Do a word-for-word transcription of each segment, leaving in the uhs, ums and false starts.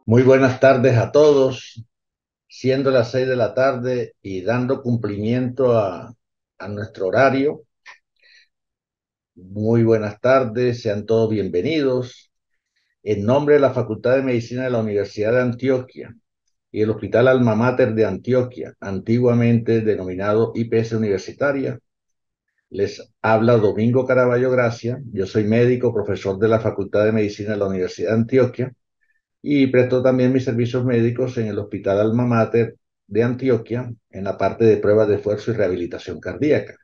Muy buenas tardes a todos, siendo las seis de la tarde y dando cumplimiento a, a nuestro horario. Muy buenas tardes, sean todos bienvenidos. En nombre de la Facultad de Medicina de la Universidad de Antioquia y el Hospital Alma Mater de Antioquia, antiguamente denominado I P S Universitaria, les habla Domingo Caraballo Gracia. Yo soy médico, profesor de la Facultad de Medicina de la Universidad de Antioquia y prestó también mis servicios médicos en el Hospital Alma Mater de Antioquia en la parte de pruebas de esfuerzo y rehabilitación cardíaca.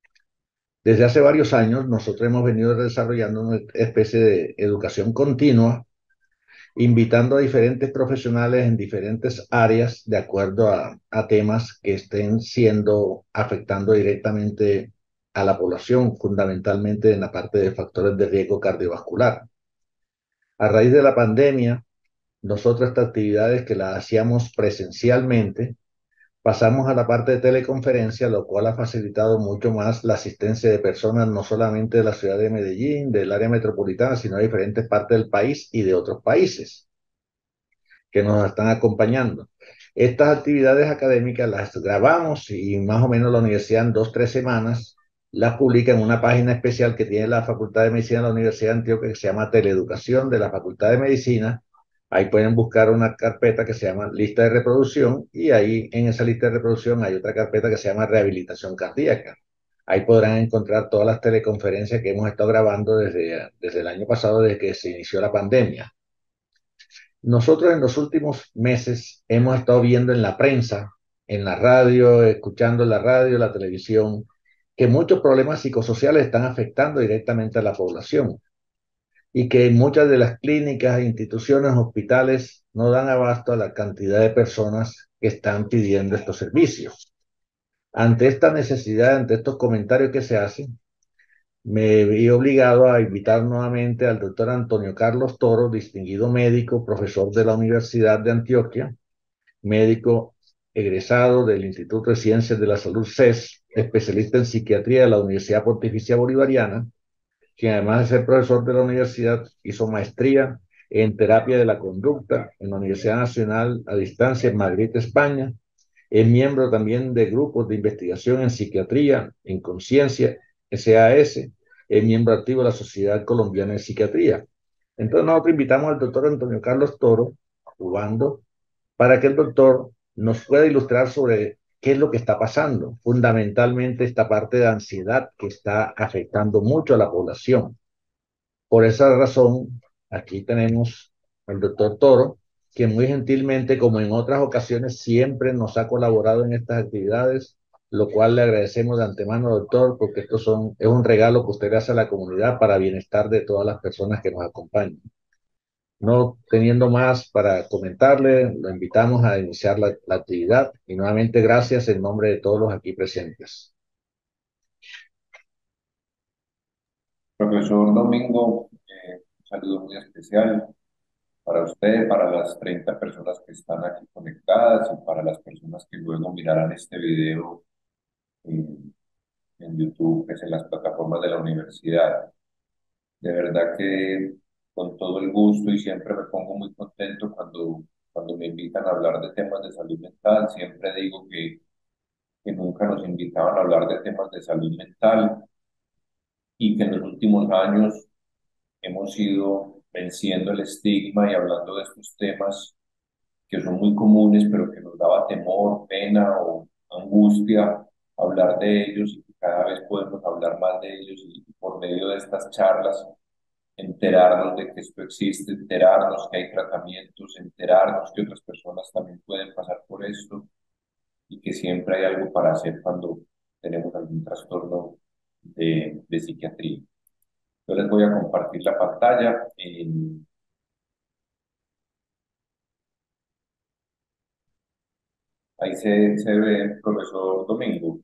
Desde hace varios años nosotros hemos venido desarrollando una especie de educación continua, invitando a diferentes profesionales en diferentes áreas de acuerdo a, a temas que estén siendo afectando directamente a la población, fundamentalmente en la parte de factores de riesgo cardiovascular. A raíz de la pandemia, nosotros estas actividades que las hacíamos presencialmente, pasamos a la parte de teleconferencia, lo cual ha facilitado mucho más la asistencia de personas no solamente de la ciudad de Medellín, del área metropolitana, sino de diferentes partes del país y de otros países que nos están acompañando. Estas actividades académicas las grabamos y más o menos la universidad en dos, tres semanas las publica en una página especial que tiene la Facultad de Medicina de la Universidad de Antioquia que se llama Teleeducación de la Facultad de Medicina. Ahí pueden buscar una carpeta que se llama lista de reproducción y ahí en esa lista de reproducción hay otra carpeta que se llama rehabilitación cardíaca. Ahí podrán encontrar todas las teleconferencias que hemos estado grabando desde, desde el año pasado, desde que se inició la pandemia. Nosotros en los últimos meses hemos estado viendo en la prensa, en la radio, escuchando en la radio, la televisión, que muchos problemas psicosociales están afectando directamente a la población y que muchas de las clínicas, instituciones, hospitales no dan abasto a la cantidad de personas que están pidiendo estos servicios. Ante esta necesidad, ante estos comentarios que se hacen, me vi obligado a invitar nuevamente al doctor Antonio Carlos Toro, distinguido médico, profesor de la Universidad de Antioquia, médico egresado del Instituto de Ciencias de la Salud C E S, especialista en psiquiatría de la Universidad Pontificia Bolivariana, quien además de ser profesor de la universidad, hizo maestría en terapia de la conducta en la Universidad Nacional a Distancia en Madrid, España. Es miembro también de grupos de investigación en psiquiatría, en conciencia, S A S. Es miembro activo de la Sociedad Colombiana de Psiquiatría. Entonces nosotros invitamos al doctor Antonio Carlos Toro, cubano, para que el doctor nos pueda ilustrar sobre qué es lo que está pasando, fundamentalmente esta parte de ansiedad que está afectando mucho a la población. Por esa razón, aquí tenemos al doctor Toro, que muy gentilmente, como en otras ocasiones, siempre nos ha colaborado en estas actividades, lo cual le agradecemos de antemano, doctor, porque esto son, es un regalo que usted le hace a la comunidad para bienestar de todas las personas que nos acompañan. No teniendo más para comentarle, lo invitamos a iniciar la, la actividad y nuevamente gracias en nombre de todos los aquí presentes. Profesor Domingo, eh, un saludo muy especial para usted, para las treinta personas que están aquí conectadas y para las personas que luego mirarán este video en, en YouTube, que es en las plataformas de la universidad. De verdad que con todo el gusto y siempre me pongo muy contento cuando, cuando me invitan a hablar de temas de salud mental. Siempre digo que, que nunca nos invitaban a hablar de temas de salud mental y que en los últimos años hemos ido venciendo el estigma y hablando de estos temas que son muy comunes, pero que nos daba temor, pena o angustia hablar de ellos y que cada vez podemos hablar más de ellos y por medio de estas charlas enterarnos de que esto existe, enterarnos que hay tratamientos, enterarnos que otras personas también pueden pasar por esto y que siempre hay algo para hacer cuando tenemos algún trastorno de, de psiquiatría. Yo les voy a compartir la pantalla. En, ahí se, se ve el profesor Domingo.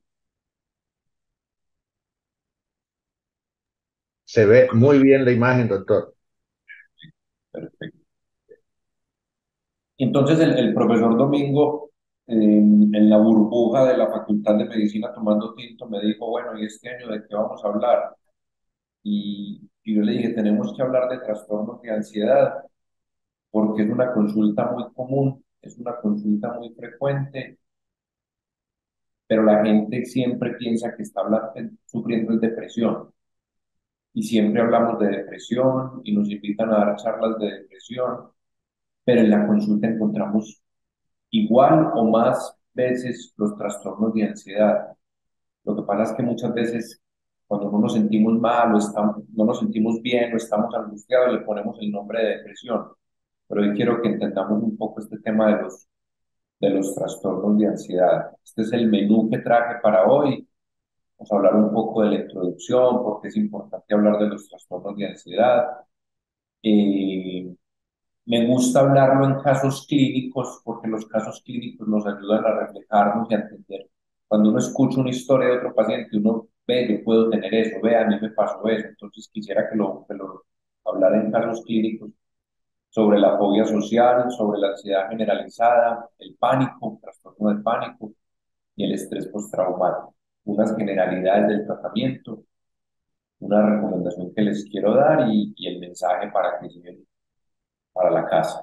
Se ve muy bien la imagen, doctor. Perfecto. Entonces el, el profesor Domingo, en, en la burbuja de la Facultad de Medicina tomando tinto, me dijo, bueno, ¿y este año de qué vamos a hablar? Y, y yo le dije, tenemos que hablar de trastornos de ansiedad, porque es una consulta muy común, es una consulta muy frecuente, pero la gente siempre piensa que está hablando- sufriendo de depresión y siempre hablamos de depresión y nos invitan a dar charlas de depresión, pero en la consulta encontramos igual o más veces los trastornos de ansiedad. Lo que pasa es que muchas veces cuando no nos sentimos mal o estamos, no nos sentimos bien o estamos angustiados le ponemos el nombre de depresión. Pero hoy quiero que entendamos un poco este tema de los, de los trastornos de ansiedad. Este es el menú que traje para hoy. Vamos a hablar un poco de la introducción, porque es importante hablar de los trastornos de ansiedad. Eh, Me gusta hablarlo en casos clínicos porque los casos clínicos nos ayudan a reflejarnos y a entender. Cuando uno escucha una historia de otro paciente, uno ve, yo puedo tener eso, ve, a mí me pasó eso. Entonces quisiera que lo, que lo hablara en casos clínicos sobre la fobia social, sobre la ansiedad generalizada, el pánico, trastorno del pánico y el estrés postraumático. Unas generalidades del tratamiento, una recomendación que les quiero dar y, y el mensaje para que lleven para la casa.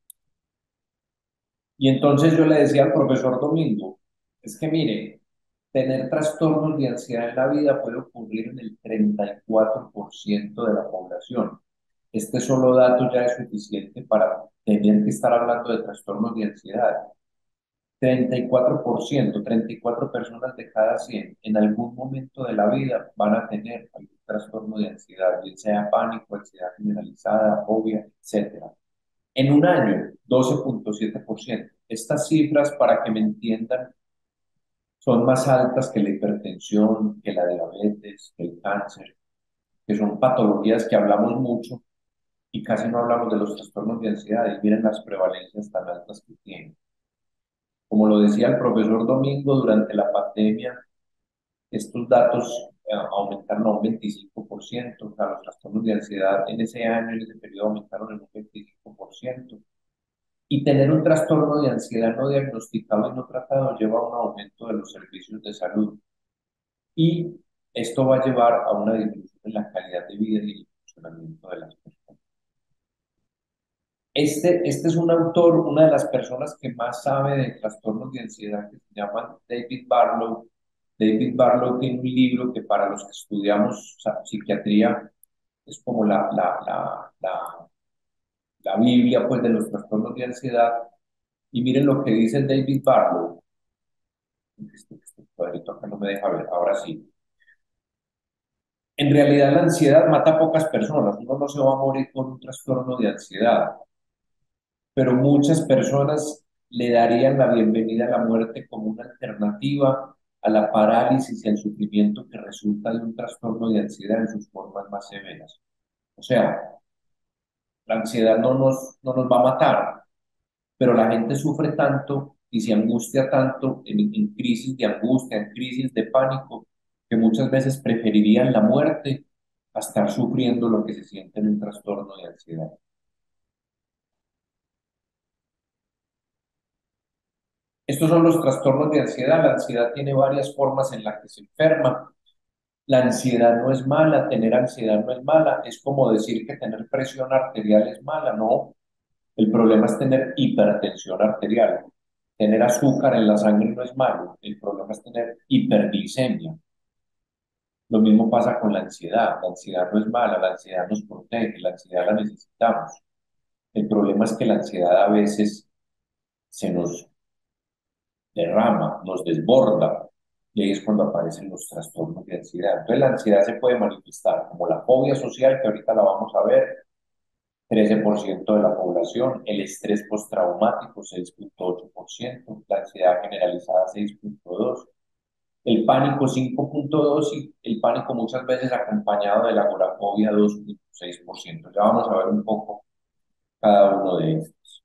Y entonces yo le decía al profesor Domingo, es que mire, tener trastornos de ansiedad en la vida puede ocurrir en el treinta y cuatro por ciento de la población. Este solo dato ya es suficiente para tener que estar hablando de trastornos de ansiedad. treinta y cuatro por ciento, treinta y cuatro personas de cada cien en algún momento de la vida van a tener algún trastorno de ansiedad, bien sea pánico, ansiedad generalizada, fobia, etcétera. En un año, doce punto siete por ciento. Estas cifras, para que me entiendan, son más altas que la hipertensión, que la diabetes, que el cáncer, que son patologías que hablamos mucho y casi no hablamos de los trastornos de ansiedad y miren las prevalencias tan altas que tienen. Como lo decía el profesor Domingo, durante la pandemia estos datos eh, aumentaron a un veinticinco por ciento, o sea, los trastornos de ansiedad en ese año, en ese periodo, aumentaron en un veinticinco por ciento. Y tener un trastorno de ansiedad no diagnosticado y no tratado lleva a un aumento de los servicios de salud. Y esto va a llevar a una disminución en la calidad de vida y el funcionamiento de las personas. Este, este es un autor, una de las personas que más sabe de trastornos de ansiedad, que se llama David Barlow. David Barlow tiene un libro que para los que estudiamos psiquiatría es como la, la, la, la, la Biblia pues, de los trastornos de ansiedad. Y miren lo que dice David Barlow. Este, este cuadrito acá no me deja ver, ahora sí. En realidad la ansiedad mata a pocas personas, uno no se va a morir con un trastorno de ansiedad, pero muchas personas le darían la bienvenida a la muerte como una alternativa a la parálisis y al sufrimiento que resulta de un trastorno de ansiedad en sus formas más severas. O sea, la ansiedad no nos, no nos va a matar, pero la gente sufre tanto y se angustia tanto en, en crisis de angustia, en crisis de pánico, que muchas veces preferirían la muerte a estar sufriendo lo que se siente en un trastorno de ansiedad. Estos son los trastornos de ansiedad. La ansiedad tiene varias formas en las que se enferma. La ansiedad no es mala, tener ansiedad no es mala. Es como decir que tener presión arterial es mala, no. El problema es tener hipertensión arterial. Tener azúcar en la sangre no es malo. El problema es tener hiperglicemia. Lo mismo pasa con la ansiedad. La ansiedad no es mala, la ansiedad nos protege, la ansiedad la necesitamos. El problema es que la ansiedad a veces se nos derrama, nos desborda, y ahí es cuando aparecen los trastornos de ansiedad. Entonces la ansiedad se puede manifestar como la fobia social, que ahorita la vamos a ver, trece por ciento de la población, el estrés postraumático, seis punto ocho por ciento, la ansiedad generalizada, seis punto dos por ciento, el pánico, cinco punto dos por ciento, y el pánico muchas veces acompañado de la agorafobia, dos punto seis por ciento. Ya vamos a ver un poco cada uno de estos.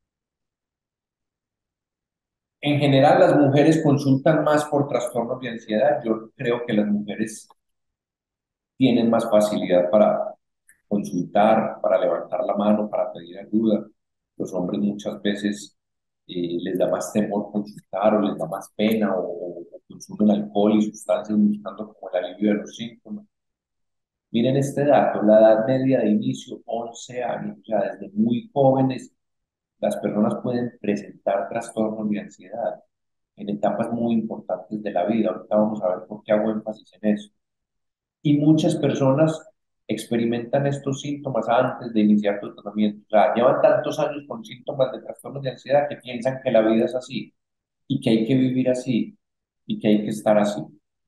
En general, las mujeres consultan más por trastornos de ansiedad. Yo creo que las mujeres tienen más facilidad para consultar, para levantar la mano, para pedir ayuda. Los hombres muchas veces eh, les da más temor consultar o les da más pena o, o, o consumen alcohol y sustancias buscando como el alivio de los síntomas. Miren este dato, la edad media de inicio, once años, o sea, desde muy jóvenes las personas pueden presentar trastornos de ansiedad en etapas muy importantes de la vida. Ahorita vamos a ver por qué hago énfasis en eso. Y muchas personas experimentan estos síntomas antes de iniciar su tratamiento. O sea, llevan tantos años con síntomas de trastornos de ansiedad que piensan que la vida es así y que hay que vivir así y que hay que estar así.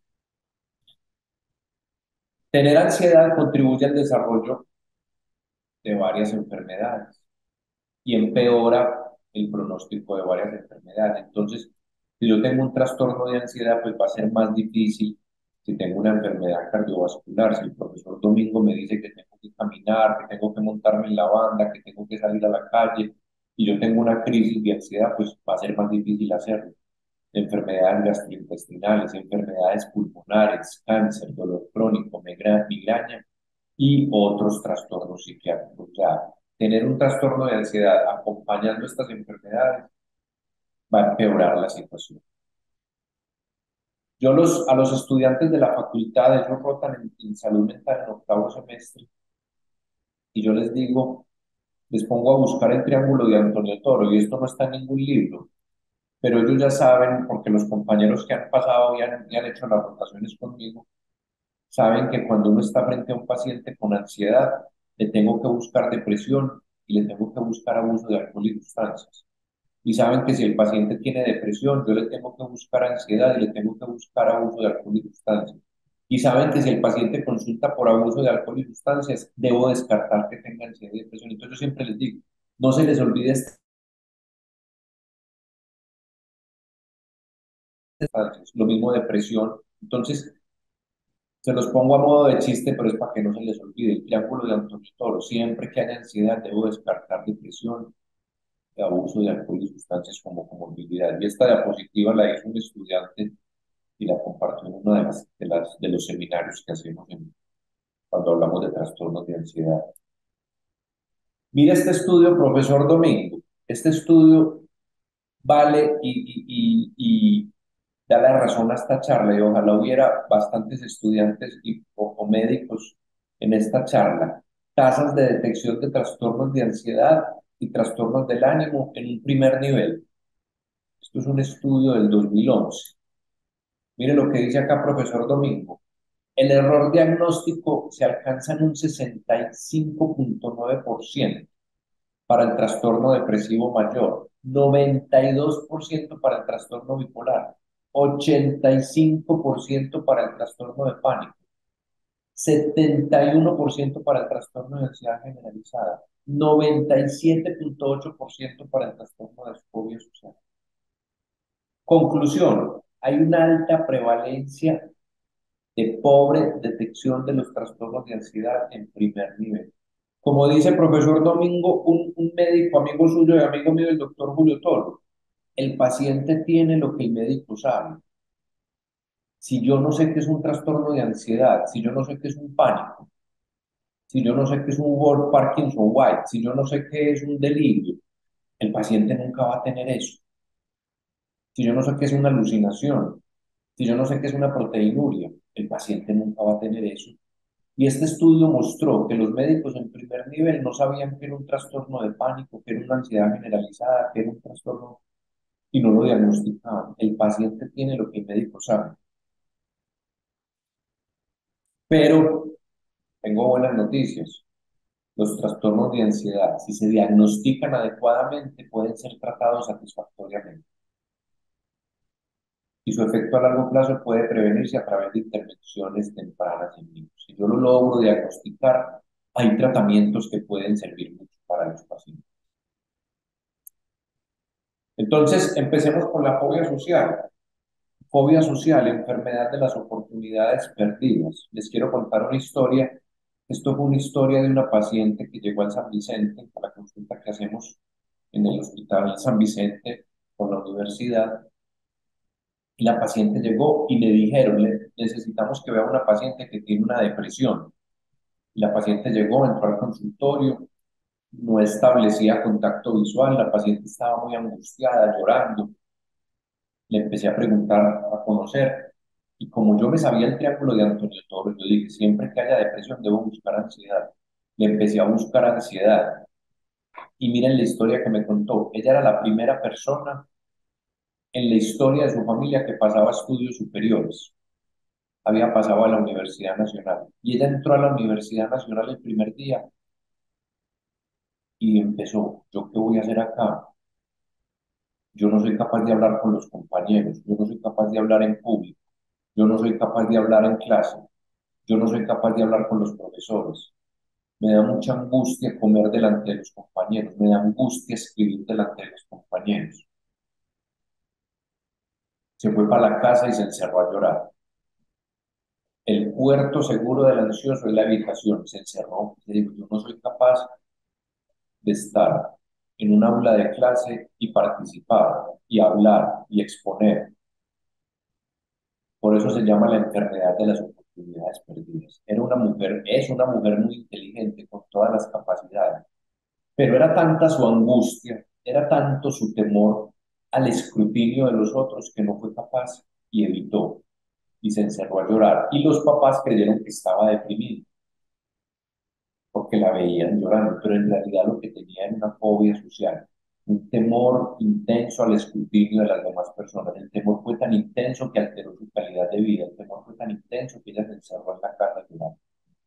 Tener ansiedad contribuye al desarrollo de varias enfermedades y empeora el pronóstico de varias enfermedades. Entonces, si yo tengo un trastorno de ansiedad, pues va a ser más difícil si tengo una enfermedad cardiovascular. Si el profesor Domingo me dice que tengo que caminar, que tengo que montarme en la banda, que tengo que salir a la calle, y yo tengo una crisis de ansiedad, pues va a ser más difícil hacerlo. Enfermedades gastrointestinales, enfermedades pulmonares, cáncer, dolor crónico, migra- migraña y otros trastornos psiquiátricos. O sea, tener un trastorno de ansiedad acompañando estas enfermedades va a empeorar la situación. Yo los, a los estudiantes de la facultad, ellos rotan en, en salud mental en octavo semestre, y yo les digo, les pongo a buscar el triángulo de Antonio Toro, y esto no está en ningún libro, pero ellos ya saben, porque los compañeros que han pasado y han, y han hecho las rotaciones conmigo, saben que cuando uno está frente a un paciente con ansiedad, le tengo que buscar depresión y le tengo que buscar abuso de alcohol y sustancias. Y saben que si el paciente tiene depresión, yo le tengo que buscar ansiedad y le tengo que buscar abuso de alcohol y sustancias. Y saben que si el paciente consulta por abuso de alcohol y sustancias, debo descartar que tenga ansiedad y depresión. Entonces yo siempre les digo, no se les olvide estas sustancias, lo mismo depresión. Entonces, se los pongo a modo de chiste, pero es para que no se les olvide. El triángulo de Antonio Toro. Siempre que haya ansiedad, debo descartar depresión, de abuso de alcohol y sustancias como comorbilidad. Y esta diapositiva la hizo un estudiante y la compartió en uno de, las, de, las, de los seminarios que hacemos en, cuando hablamos de trastornos de ansiedad. Mira este estudio, profesor Domingo. Este estudio vale y, y, y, y da la razón a esta charla, y ojalá hubiera bastantes estudiantes y, o, o médicos en esta charla. Tasas de detección de trastornos de ansiedad y trastornos del ánimo en un primer nivel. Esto es un estudio del dos mil once. Mire lo que dice acá profesor Domingo. El error diagnóstico se alcanza en un sesenta y cinco punto nueve por ciento para el trastorno depresivo mayor, noventa y dos por ciento para el trastorno bipolar, ochenta y cinco por ciento para el trastorno de pánico, setenta y uno por ciento para el trastorno de ansiedad generalizada, noventa y siete punto ocho por ciento para el trastorno de fobia social. Conclusión, hay una alta prevalencia de pobre detección de los trastornos de ansiedad en primer nivel. Como dice el profesor Domingo, un, un médico amigo suyo y amigo mío, el doctor Julio Toro, el paciente tiene lo que el médico sabe. Si yo no sé qué es un trastorno de ansiedad, si yo no sé qué es un pánico, si yo no sé qué es un Word Parkinson White, si yo no sé qué es un delirio, el paciente nunca va a tener eso. Si yo no sé qué es una alucinación, si yo no sé qué es una proteinuria, el paciente nunca va a tener eso. Y este estudio mostró que los médicos en primer nivel no sabían que era un trastorno de pánico, que era una ansiedad generalizada, que era un trastorno y no lo diagnosticaban. El paciente tiene lo que el médico sabe. Pero tengo buenas noticias. Los trastornos de ansiedad, si se diagnostican adecuadamente, pueden ser tratados satisfactoriamente. Y su efecto a largo plazo puede prevenirse a través de intervenciones tempranas en niños. Si yo lo logro diagnosticar, hay tratamientos que pueden servir mucho para los pacientes. Entonces, empecemos con la fobia social. Fobia social, enfermedad de las oportunidades perdidas. Les quiero contar una historia. Esto fue una historia de una paciente que llegó al San Vicente, a la consulta que hacemos en el Hospital San Vicente con la universidad. Y la paciente llegó y le dijeron, "Le- necesitamos que vea una paciente que tiene una depresión". Y la paciente llegó, entró al consultorio, no establecía contacto visual, la paciente estaba muy angustiada, llorando. Le empecé a preguntar, a conocer, y como yo me sabía el triángulo de Antonio Toro, yo dije, siempre que haya depresión debo buscar ansiedad. Le empecé a buscar ansiedad. Y miren la historia que me contó. Ella era la primera persona en la historia de su familia que pasaba estudios superiores. Había pasado a la Universidad Nacional. Y ella entró a la Universidad Nacional el primer día y empezó, ¿yo qué voy a hacer acá? Yo no soy capaz de hablar con los compañeros, yo no soy capaz de hablar en público, yo no soy capaz de hablar en clase, yo no soy capaz de hablar con los profesores. Me da mucha angustia comer delante de los compañeros, me da angustia escribir delante de los compañeros. Se fue para la casa y se encerró a llorar. El puerto seguro del ansioso es la habitación, se encerró. Le digo, yo no soy capaz de estar en un aula de clase y participar y hablar y exponer. Por eso se llama la enfermedad de las oportunidades perdidas. Era una mujer, es una mujer muy inteligente con todas las capacidades, pero era tanta su angustia, era tanto su temor al escrutinio de los otros que no fue capaz y evitó y se encerró a llorar. Y los papás creyeron que estaba deprimido porque la veían llorando, pero en realidad lo que tenía era una fobia social, un temor intenso al escrutinio de las demás personas. El temor fue tan intenso que alteró su calidad de vida, el temor fue tan intenso que ella se encerró en la casa llorando.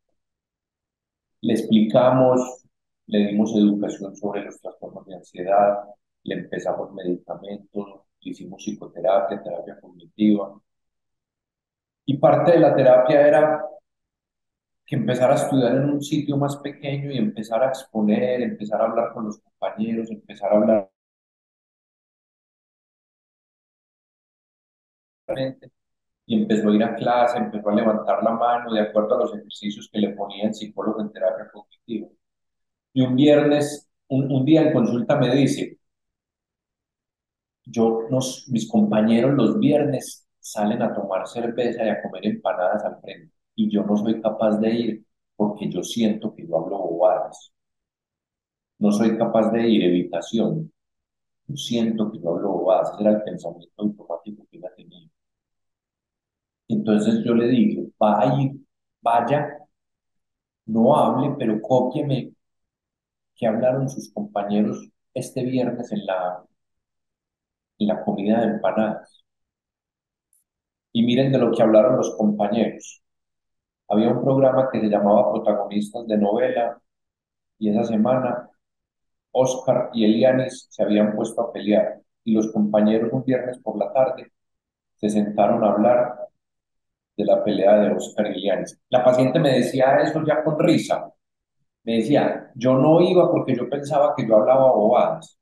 Le explicamos, le dimos educación sobre los trastornos de ansiedad, le empezamos medicamentos, le hicimos psicoterapia, terapia cognitiva. Y parte de la terapia era que empezar a estudiar en un sitio más pequeño y empezar a exponer, empezar a hablar con los compañeros, empezar a hablar realmente, y empezó a ir a clase, empezó a levantar la mano de acuerdo a los ejercicios que le ponía el psicólogo en terapia cognitiva. Y un viernes, un, un día en consulta me dice, yo, nos, mis compañeros los viernes salen a tomar cerveza y a comer empanadas al frente, y yo no soy capaz de ir porque yo siento que yo hablo bobadas. No soy capaz de ir, evitación. Yo siento que yo hablo bobadas, ese era el pensamiento automático que ella tenía. Entonces yo le digo, vaya, vaya, no hable, pero cópieme que hablaron sus compañeros este viernes en la, en la comida de empanadas. Y miren de lo que hablaron los compañeros. Había un programa que se llamaba Protagonistas de Novela y esa semana Oscar y Elianis se habían puesto a pelear y los compañeros un viernes por la tarde se sentaron a hablar de la pelea de Oscar y Elianis. La paciente me decía eso ya con risa. Me decía, yo no iba porque yo pensaba que yo hablaba bobadas,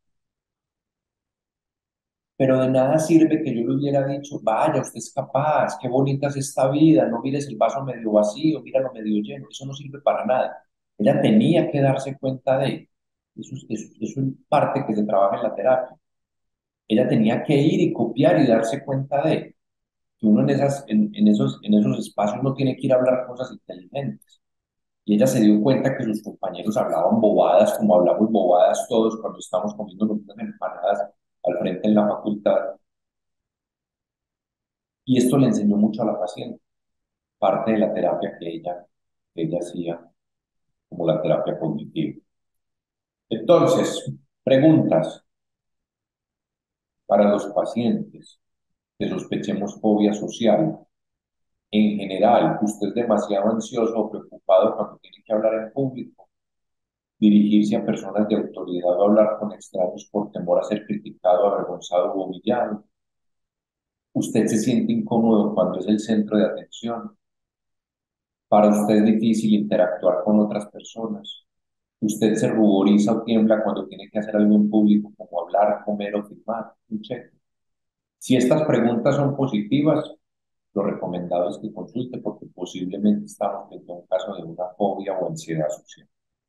pero de nada sirve que yo le hubiera dicho, vaya, usted es capaz, qué bonita es esta vida, no mires el vaso medio vacío, míralo medio lleno, eso no sirve para nada. Ella tenía que darse cuenta de eso, eso, eso es parte que se trabaja en la terapia. Ella tenía que ir y copiar y darse cuenta de que uno en, esas, en, en esos, en esos espacios no tiene que ir a hablar cosas inteligentes. Y ella se dio cuenta que sus compañeros hablaban bobadas, como hablamos bobadas todos cuando estamos comiendo unas empanadas al frente en la facultad. Y esto le enseñó mucho a la paciente, parte de la terapia que ella, que ella hacía, como la terapia cognitiva. Entonces, preguntas para los pacientes que sospechemos fobia social. En general, usted es demasiado ansioso o preocupado cuando tiene que hablar en público, dirigirse a personas de autoridad o hablar con extraños por temor a ser criticado, avergonzado o humillado. Usted se siente incómodo cuando es el centro de atención. Para usted es difícil interactuar con otras personas. Usted se ruboriza o tiembla cuando tiene que hacer algo en público, como hablar, comer o firmar un cheque. Si estas preguntas son positivas, lo recomendado es que consulte porque posiblemente estamos frente a un caso de una fobia o ansiedad social.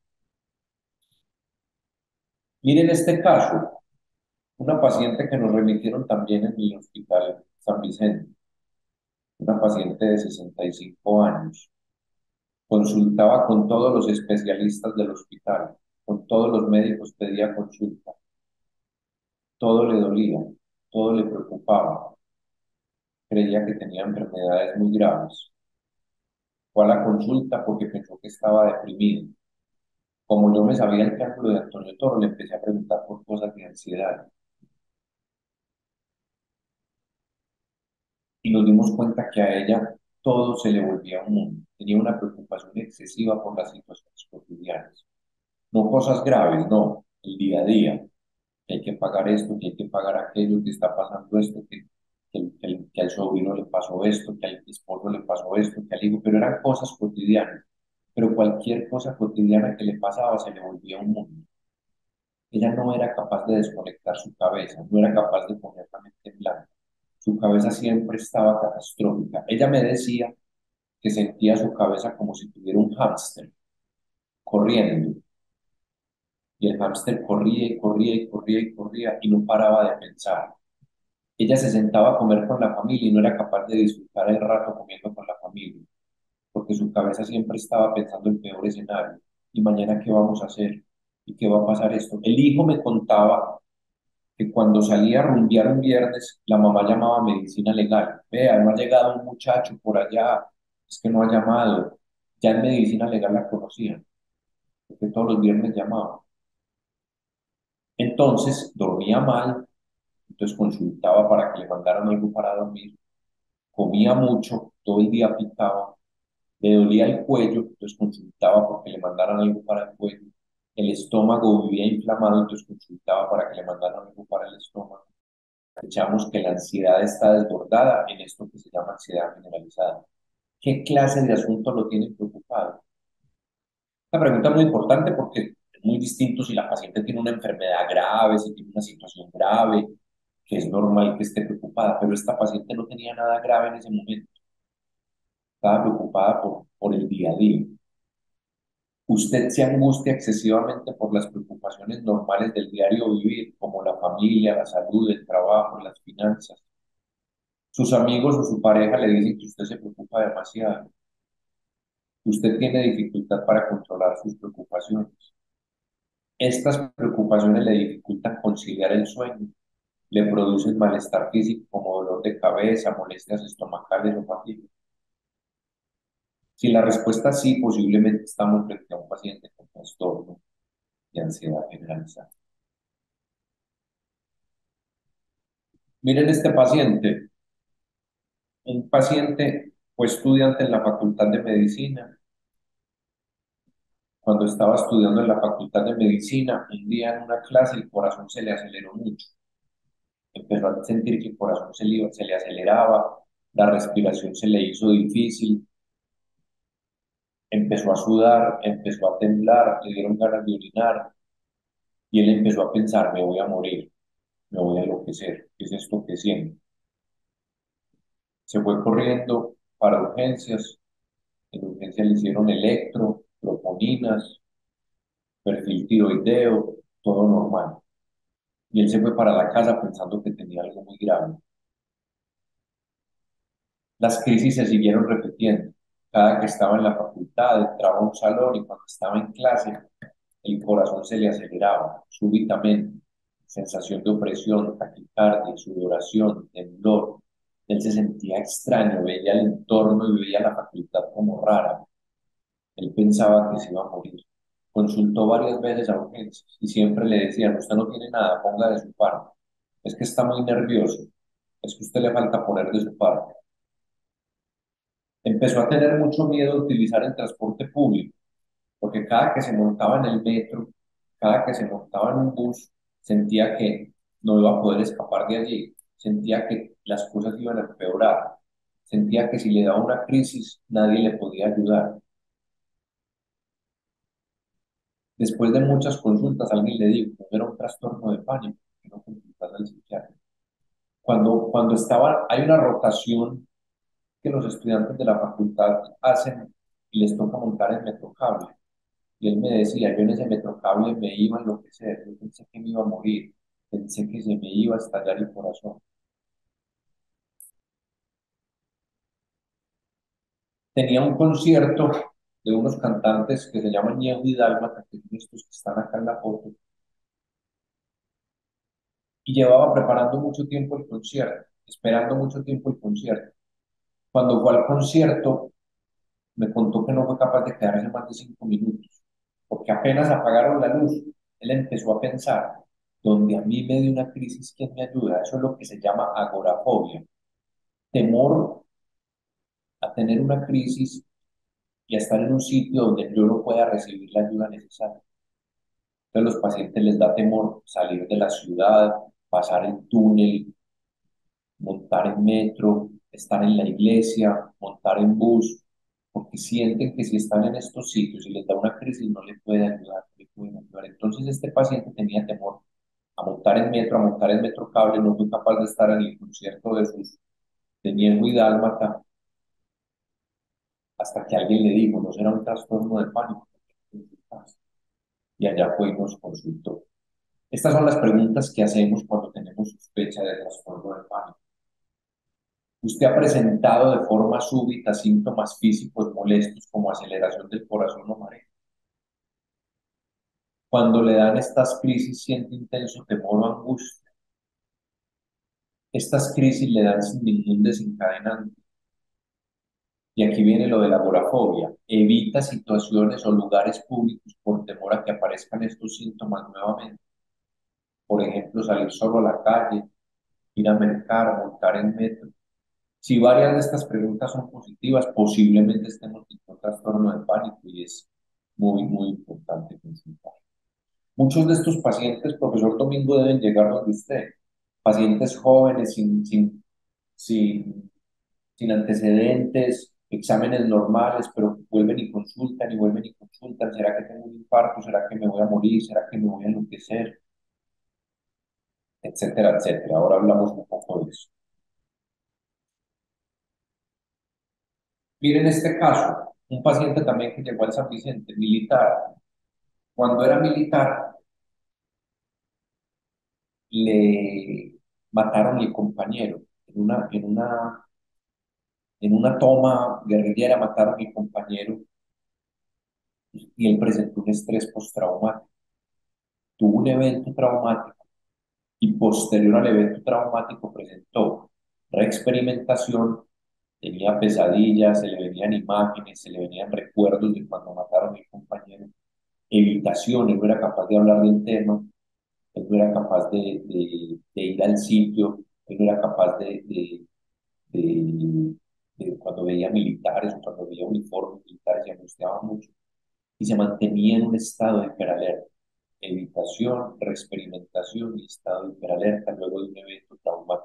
Miren este caso, una paciente que nos remitieron también en el Hospital San Vicente, una paciente de sesenta y cinco años. Consultaba con todos los especialistas del hospital, con todos los médicos pedía consulta. Todo le dolía, todo le preocupaba. Creía que tenía enfermedades muy graves. Fue a la consulta porque pensó que estaba deprimido. Como yo me sabía el cálculo de Antonio Toro, le empecé a preguntar por cosas de ansiedad y nos dimos cuenta que a ella todo se le volvía un mundo. Tenía una preocupación excesiva por las situaciones cotidianas. No cosas graves, no, el día a día, que hay que pagar esto, que hay que pagar aquello, que está pasando esto, que, que, que, el- que al sobrino le pasó esto, que al esposo le pasó esto, que al hijo, pero eran cosas cotidianas. Pero cualquier cosa cotidiana que le pasaba se le volvía un mundo. Ella no era capaz de desconectar su cabeza, no era capaz de poner la mente en blanco. Su cabeza siempre estaba catastrófica. Ella me decía que sentía su cabeza como si tuviera un hámster corriendo. Y el hámster corría y corría y corría y corría y no paraba de pensar. Ella se sentaba a comer con la familia y no era capaz de disfrutar el rato comiendo con la familia, porque su cabeza siempre estaba pensando el peor escenario. ¿Y mañana qué vamos a hacer? ¿Y qué va a pasar esto? El hijo me contaba que cuando salía a rumbear un viernes, la mamá llamaba a medicina legal. Vea, no ha llegado un muchacho por allá, es que no ha llamado. Ya en medicina legal la conocían, porque todos los viernes llamaba. Entonces dormía mal, entonces consultaba para que le mandaran algo para dormir, comía mucho, todo el día picaba, le dolía el cuello, entonces consultaba porque le mandaran algo para el cuello, el estómago vivía inflamado, entonces consultaba para que le mandaran algo para el estómago. Echamos que la ansiedad está desbordada en esto que se llama ansiedad generalizada. ¿Qué clase de asunto lo tiene preocupado? Esta pregunta es muy importante porque es muy distinto si la paciente tiene una enfermedad grave, si tiene una situación grave, que es normal que esté preocupada, pero esta paciente no tenía nada grave en ese momento, estaba preocupada por, por el día a día. Usted se angustia excesivamente por las preocupaciones normales del diario vivir, como la familia, la salud, el trabajo, las finanzas. Sus amigos o su pareja le dicen que usted se preocupa demasiado. Usted tiene dificultad para controlar sus preocupaciones. Estas preocupaciones le dificultan conciliar el sueño, le producen malestar físico como dolor de cabeza, molestias estomacales o fatiga. Si la respuesta es sí, posiblemente estamos frente a un paciente con trastorno de ansiedad generalizada. Miren este paciente, un paciente o estudiante en la Facultad de Medicina. Cuando estaba estudiando en la Facultad de Medicina, un día en una clase el corazón se le aceleró mucho. Empezó a sentir que el corazón se le, se le aceleraba, la respiración se le hizo difícil, empezó a sudar, empezó a temblar, le dieron ganas de orinar y él empezó a pensar, me voy a morir, me voy a enloquecer, ¿qué es esto que siento? Se fue corriendo para urgencias, en urgencias le hicieron electro, troponinas, perfil tiroideo, todo normal. Y él se fue para la casa pensando que tenía algo muy grave. Las crisis se siguieron repitiendo. Cada que estaba en la facultad, entraba a un salón y cuando estaba en clase, el corazón se le aceleraba súbitamente. Sensación de opresión, taquicardia, sudoración, temblor. Él se sentía extraño, veía el entorno y veía la facultad como rara. Él pensaba que se iba a morir. Consultó varias veces a urgencias y siempre le decían, usted no tiene nada, ponga de su parte. Es que está muy nervioso, es que a usted le falta poner de su parte. Empezó a tener mucho miedo de utilizar el transporte público, porque cada que se montaba en el metro, cada que se montaba en un bus, sentía que no iba a poder escapar de allí, sentía que las cosas iban a empeorar, sentía que si le daba una crisis nadie le podía ayudar. Después de muchas consultas, alguien le dijo que era un trastorno de pánico, que no consultas al psiquiatra. Cuando, cuando estaba, hay una rotación que los estudiantes de la facultad hacen y les toca montar el metrocable. Y él me decía, yo en ese metrocable me iba a enloquecer, yo pensé que me iba a morir, pensé que se me iba a estallar el corazón. Tenía un concierto de unos cantantes que se llaman Ñejo y Dálmata, que son estos que están acá en la foto, y llevaba preparando mucho tiempo el concierto, esperando mucho tiempo el concierto. Cuando fue al concierto, me contó que no fue capaz de quedarse más de cinco minutos, porque apenas apagaron la luz, él empezó a pensar, donde a mí me dio una crisis, ¿quién me ayuda? Eso es lo que se llama agorafobia, temor a tener una crisis y a estar en un sitio donde yo no pueda recibir la ayuda necesaria. Entonces, a los pacientes les da temor salir de la ciudad, pasar el túnel, montar en metro, estar en la iglesia, montar en bus, porque sienten que si están en estos sitios y les da una crisis no le puede ayudar, no le pueden ayudar. Entonces este paciente tenía temor a montar en metro, a montar en metro cable, no fue capaz de estar en el concierto de sus de Ñengo y Dálmata, hasta que alguien le dijo, no será un trastorno de pánico. Y allá fue y nos consultó. Estas son las preguntas que hacemos cuando tenemos sospecha de trastorno de pánico. Usted ha presentado de forma súbita síntomas físicos molestos como aceleración del corazón o mareo. Cuando le dan estas crisis siente intenso temor o angustia. Estas crisis le dan sin ningún desencadenante. Y aquí viene lo de la agorafobia. Evita situaciones o lugares públicos por temor a que aparezcan estos síntomas nuevamente. Por ejemplo, salir solo a la calle, ir a mercar, montar en metro. Si varias de estas preguntas son positivas, posiblemente estemos en un trastorno de pánico y es muy, muy importante consultar. Muchos de estos pacientes, profesor Domingo, deben llegar donde usted. Pacientes jóvenes, sin, sin, sin, sin antecedentes, exámenes normales, pero vuelven y consultan y vuelven y consultan. ¿Será que tengo un infarto? ¿Será que me voy a morir? ¿Será que me voy a enloquecer? Etcétera, etcétera. Ahora hablamos un poco de eso. Miren este caso, un paciente también que llegó al San Vicente, militar. Cuando era militar, le mataron al compañero. En una, en una, en una toma guerrillera mataron a mi compañero y él presentó un estrés postraumático. Tuvo un evento traumático y posterior al evento traumático presentó reexperimentación, tenía pesadillas, se le venían imágenes, se le venían recuerdos de cuando mataron a mi compañero, evitación, él no era capaz de hablar del tema, él no era capaz de, de, de ir al sitio, él no era capaz de, de, de, de cuando veía militares o cuando veía uniformes militares se angustiaba mucho y se mantenía en un estado de hiperalerta, evitación, reexperimentación y estado de hiperalerta luego de un evento traumático.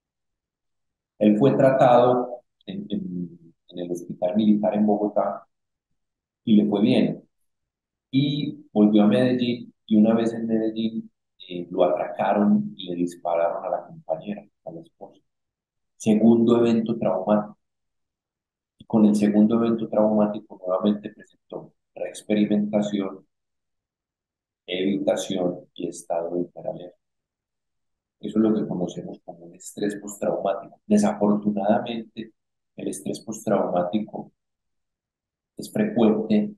Él fue tratado en, en, en el Hospital Militar en Bogotá y le fue bien. Y volvió a Medellín y una vez en Medellín eh, lo atracaron y le dispararon a la compañera, a la esposa. Segundo evento traumático. Y con el segundo evento traumático nuevamente presentó reexperimentación, evitación y estado de hiperalergia. Eso es lo que conocemos como un estrés postraumático. Desafortunadamente, el estrés postraumático es frecuente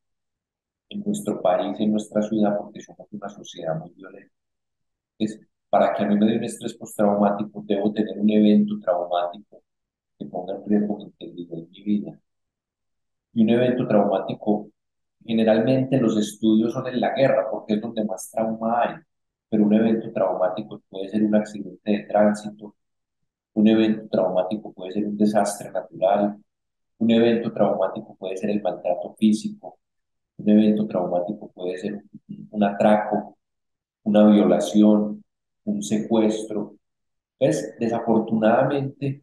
en nuestro país, en nuestra ciudad, porque somos una sociedad muy violenta. Es, para que a mí me dé un estrés postraumático, debo tener un evento traumático que ponga en riesgo mi integridad en mi vida. Y un evento traumático, generalmente los estudios son en la guerra, porque es donde más trauma hay. Pero un evento traumático puede ser un accidente de tránsito, un evento traumático puede ser un desastre natural, un evento traumático puede ser el maltrato físico, un evento traumático puede ser un, un atraco, una violación, un secuestro. Pues, desafortunadamente,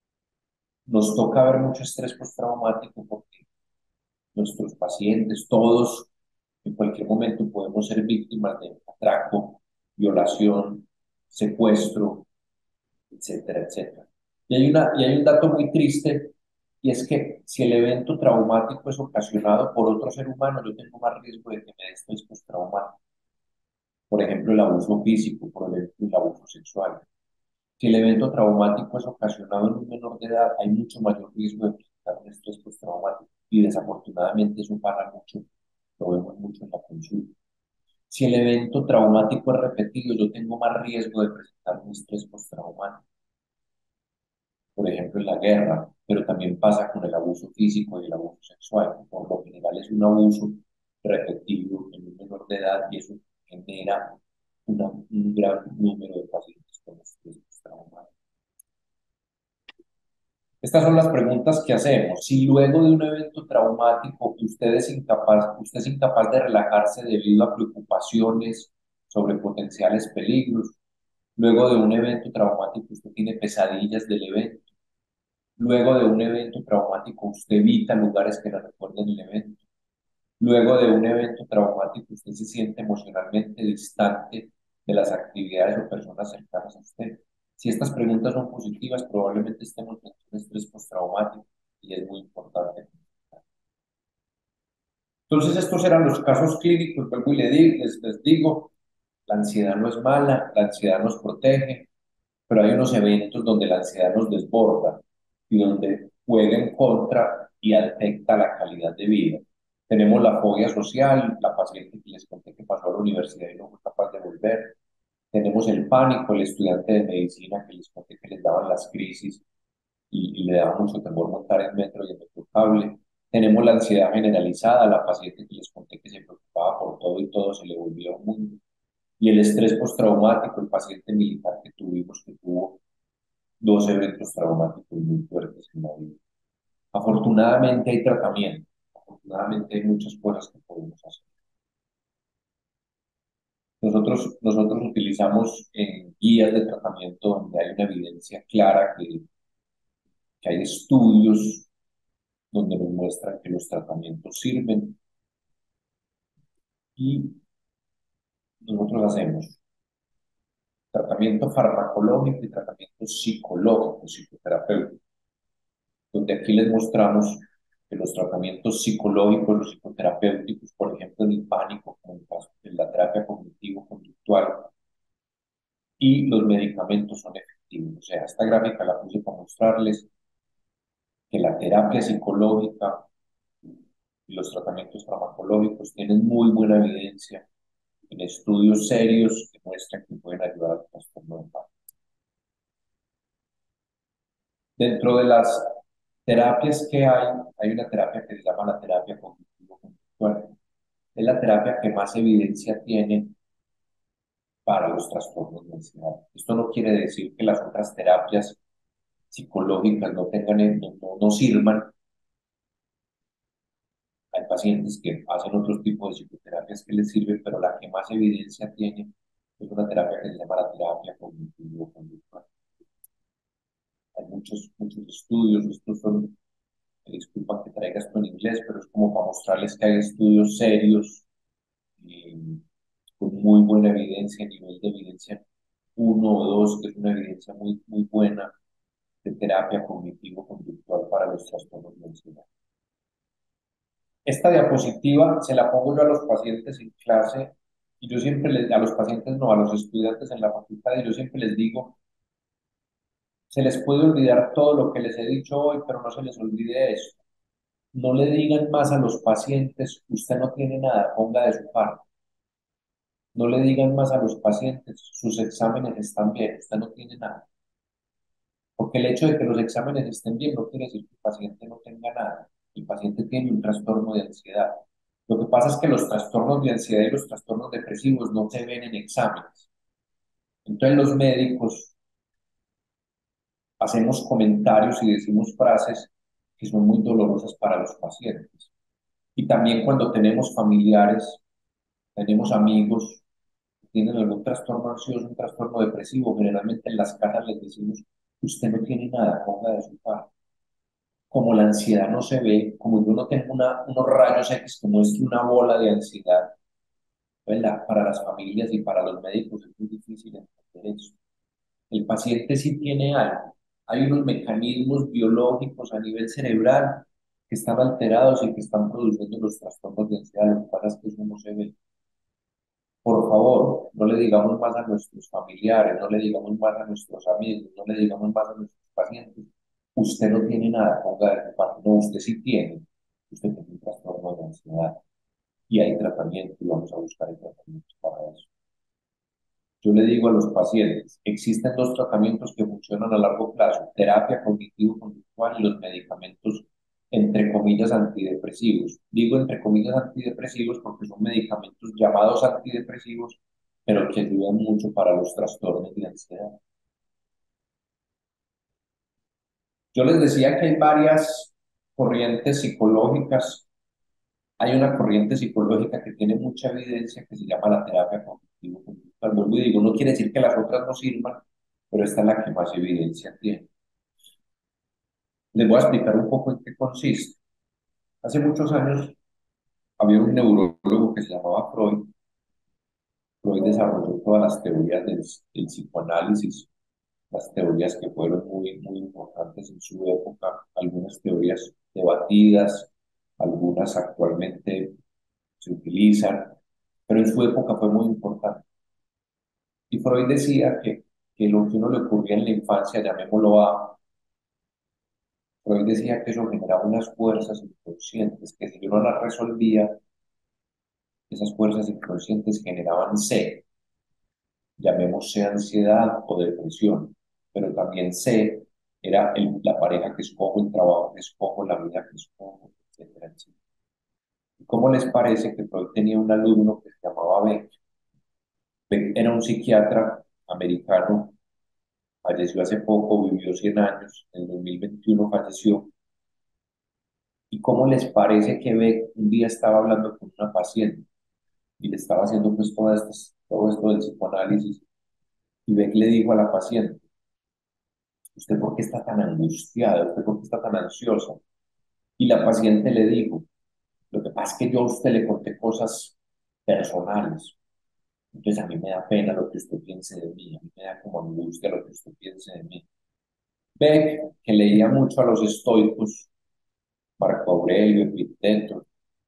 nos toca ver mucho estrés postraumático porque nuestros pacientes, todos, en cualquier momento podemos ser víctimas de atraco, violación, secuestro, etcétera, etcétera. Y hay, una, y hay un dato muy triste, y es que si el evento traumático es ocasionado por otro ser humano, yo tengo más riesgo de que me dé estrés postraumático. Por ejemplo, el abuso físico, por ejemplo, el abuso sexual. Si el evento traumático es ocasionado en un menor de edad, hay mucho mayor riesgo de presentar un estrés postraumático. Y desafortunadamente eso pasa mucho, lo vemos mucho en la consulta. Si el evento traumático es repetido, yo tengo más riesgo de presentar un estrés postraumático. Por ejemplo, en la guerra, pero también pasa con el abuso físico y el abuso sexual. Por lo general es un abuso repetido en un menor de edad y eso genera una, un gran número de pacientes con estrés postraumático. Estas son las preguntas que hacemos. Si luego de un evento traumático usted es incapaz, usted es incapaz de relajarse debido a preocupaciones sobre potenciales peligros, luego de un evento traumático usted tiene pesadillas del evento, luego de un evento traumático usted evita lugares que le recuerden el evento, luego de un evento traumático usted se siente emocionalmente distante de las actividades o personas cercanas a usted. Si estas preguntas son positivas, probablemente estemos en un estrés postraumático y es muy importante. Entonces, estos eran los casos clínicos, vuelvo y le di- les, les digo, la ansiedad no es mala, la ansiedad nos protege, pero hay unos eventos donde la ansiedad nos desborda y donde juega en contra y afecta la calidad de vida. Tenemos la fobia social, la paciente que les conté que pasó a la universidad y no fue capaz de volver. Tenemos el pánico, el estudiante de medicina que les conté que les daban las crisis y, y le daba mucho temor montar en metro y en metrocable. Tenemos la ansiedad generalizada, la paciente que les conté que se preocupaba por todo y todo se le volvía un mundo. Y el estrés postraumático, el paciente militar que tuvimos, que tuvo dos eventos traumáticos muy fuertes en la vida. Afortunadamente hay tratamiento, afortunadamente hay muchas cosas que podemos hacer. Nosotros, nosotros utilizamos en guías de tratamiento donde hay una evidencia clara que, que hay estudios donde nos muestran que los tratamientos sirven y nosotros hacemos tratamiento farmacológico y tratamiento psicológico, psicoterapéutico, donde aquí les mostramos que los tratamientos psicológicos, los psicoterapéuticos, por ejemplo, en el pánico, como en, caso, en la terapia cognitivo-conductual, y los medicamentos son efectivos. O sea, esta gráfica la puse para mostrarles que la terapia psicológica y los tratamientos farmacológicos tienen muy buena evidencia en estudios serios que muestran que pueden ayudar al trastorno de pánico. Dentro de las terapias que hay, hay una terapia que se llama la terapia cognitivo-conductual. Es la terapia que más evidencia tiene para los trastornos de ansiedad. Esto no quiere decir que las otras terapias psicológicas no tengan, no, no, no sirvan. Hay pacientes que hacen otros tipos de psicoterapias que les sirven, pero la que más evidencia tiene es una terapia que se llama la terapia cognitivo-conductual. Hay muchos, muchos estudios, estos son, me disculpa que traiga esto en inglés, pero es como para mostrarles que hay estudios serios eh, con muy buena evidencia, nivel de evidencia uno o dos, que es una evidencia muy, muy buena de terapia cognitivo-conductual para los trastornos de ansiedad. Esta diapositiva se la pongo yo a los pacientes en clase y yo siempre les, a los pacientes no, a los estudiantes en la facultad y yo siempre les digo, se les puede olvidar todo lo que les he dicho hoy, pero no se les olvide esto. No le digan más a los pacientes, usted no tiene nada, ponga de su parte. No le digan más a los pacientes, sus exámenes están bien, usted no tiene nada. Porque el hecho de que los exámenes estén bien no quiere decir que el paciente no tenga nada. El paciente tiene un trastorno de ansiedad. Lo que pasa es que los trastornos de ansiedad y los trastornos depresivos no se ven en exámenes. Entonces los médicos hacemos comentarios y decimos frases que son muy dolorosas para los pacientes. Y también cuando tenemos familiares, tenemos amigos que tienen algún trastorno ansioso, un trastorno depresivo, generalmente en las casas les decimos, usted no tiene nada, ponga de su parte. Como la ansiedad no se ve, como yo no tengo una, unos rayos X que muestre una bola de ansiedad, ¿verdad? Para las familias y para los médicos es muy difícil entender eso. El paciente sí tiene algo. Hay unos mecanismos biológicos a nivel cerebral que están alterados y que están produciendo los trastornos de ansiedad. Lo que pasa es que eso no se ve. Por favor, no le digamos más a nuestros familiares, no le digamos más a nuestros amigos, no le digamos más a nuestros pacientes. Usted no tiene nada, ponga de su parte. No, usted sí tiene. Usted tiene un trastorno de ansiedad y hay tratamiento y vamos a buscar el tratamiento para eso. Yo le digo a los pacientes, existen dos tratamientos que funcionan a largo plazo, terapia cognitivo-conductual y los medicamentos entre comillas, antidepresivos. Digo entre comillas antidepresivos porque son medicamentos llamados antidepresivos, pero que ayudan mucho para los trastornos de ansiedad. Yo les decía que hay varias corrientes psicológicas. Hay una corriente psicológica que tiene mucha evidencia que se llama la terapia cognitivo-conductual. Vuelvo y digo, no quiere decir que las otras no sirvan, pero esta es la que más evidencia tiene. Les voy a explicar un poco en qué consiste. Hace muchos años había un neurólogo que se llamaba Freud. Freud desarrolló todas las teorías del, del psicoanálisis, las teorías que fueron muy, muy importantes en su época, algunas teorías debatidas, algunas actualmente se utilizan, pero en su época fue muy importante. Y Freud decía que, que lo que uno le ocurría en la infancia, llamémoslo A, Freud decía que eso generaba unas fuerzas inconscientes, que si yo no las resolvía, esas fuerzas inconscientes generaban C, llamémosse ansiedad o depresión, pero también C era el, la pareja que escojo, el trabajo que escojo, la vida que escojo, etcétera, etcétera. ¿Y cómo les parece que Freud tenía un alumno que se llamaba Beck? Beck era un psiquiatra americano, falleció hace poco, vivió cien años, en dos mil veintiuno falleció. ¿Y cómo les parece que Beck un día estaba hablando con una paciente y le estaba haciendo pues todo esto, todo esto del psicoanálisis? Y Beck le dijo a la paciente: ¿usted por qué está tan angustiada? ¿Usted por qué está tan ansiosa? Y la paciente le dijo: lo que pasa es que yo a usted le conté cosas personales. Entonces a mí me da pena lo que usted piense de mí, a mí me da como angustia lo que usted piense de mí. Beck, que leía mucho a los estoicos, Marco Aurelio, Epicteto,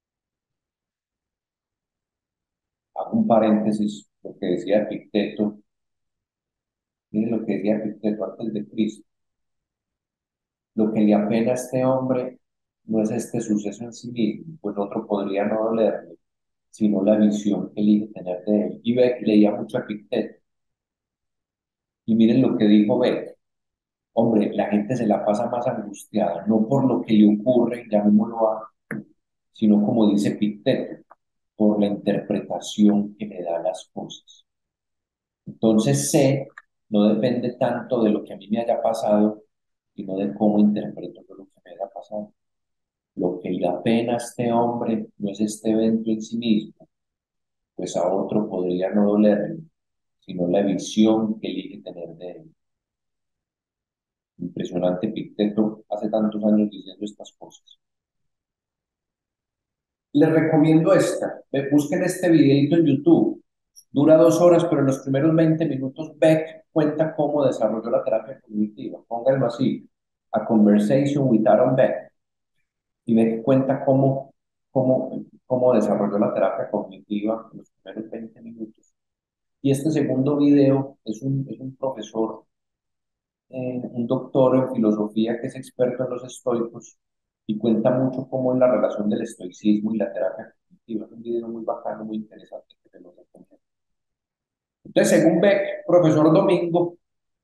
hago un paréntesis, lo que decía Epicteto, miren lo que decía Epicteto antes de Cristo: lo que le apena a este hombre no es este suceso en sí mismo, pues otro podría no dolerle, sino la visión que elige tener de él. Y Beck leía mucho a Epicteto. Y miren lo que dijo Beck: hombre, la gente se la pasa más angustiada, no por lo que le ocurre, llamémoslo A, sino como dice Epicteto, por la interpretación que le da a las cosas. Entonces C no depende tanto de lo que a mí me haya pasado, sino de cómo interpreto yo lo que me haya pasado. Lo que le apena a este hombre no es este evento en sí mismo, pues a otro podría no dolerle, sino la visión que elige tener de él. Impresionante Epicteto, hace tantos años diciendo estas cosas. Les recomiendo esta. Busquen este videito en YouTube. Dura dos horas, pero en los primeros veinte minutos Beck cuenta cómo desarrolló la terapia cognitiva. Pónganlo así: A Conversation with Aaron Beck. Y Beck cuenta cómo, cómo, cómo desarrolló la terapia cognitiva en los primeros veinte minutos. Y este segundo video es un, es un profesor, eh, un doctor en filosofía que es experto en los estoicos y cuenta mucho cómo es la relación del estoicismo y la terapia cognitiva. Es un video muy bacano, muy interesante que te lo recomiendo. Entonces, según Beck, profesor Domingo,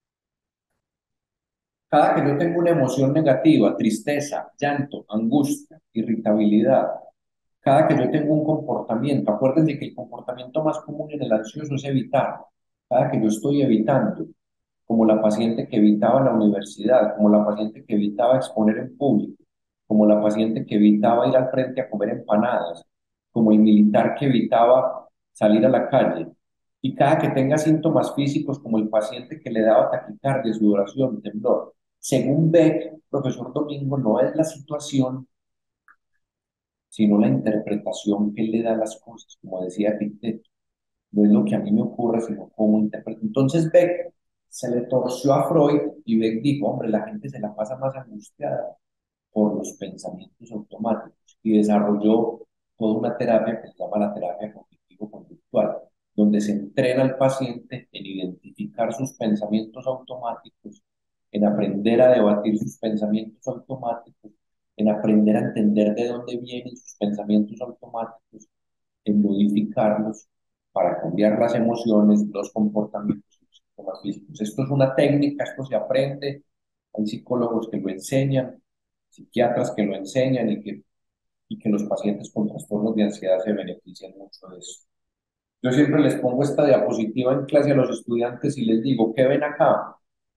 cada que yo tengo una emoción negativa, tristeza, llanto, angustia, irritabilidad, cada que yo tengo un comportamiento, acuérdense que el comportamiento más común en el ansioso es evitar. Cada que yo estoy evitando, como la paciente que evitaba la universidad, como la paciente que evitaba exponer en público, como la paciente que evitaba ir al frente a comer empanadas, como el militar que evitaba salir a la calle. Y cada que tenga síntomas físicos, como el paciente que le daba taquicardia, sudoración, temblor. Según Beck, profesor Domingo, no es la situación, sino la interpretación que él le da a las cosas, como decía Epicteto. No es lo que a mí me ocurre, sino cómo interpreto. Entonces Beck se le torció a Freud y Beck dijo: hombre, la gente se la pasa más angustiada por los pensamientos automáticos, y desarrolló toda una terapia que se llama la terapia cognitivo-conductual, donde se entrena al paciente en identificar sus pensamientos automáticos, en aprender a debatir sus pensamientos automáticos, en aprender a entender de dónde vienen sus pensamientos automáticos, en modificarlos para cambiar las emociones, los comportamientos y los síntomas físicos. Esto es una técnica, esto se aprende, hay psicólogos que lo enseñan, psiquiatras que lo enseñan y que, y que los pacientes con trastornos de ansiedad se benefician mucho de eso. Yo siempre les pongo esta diapositiva en clase a los estudiantes y les digo, ¿qué ven acá?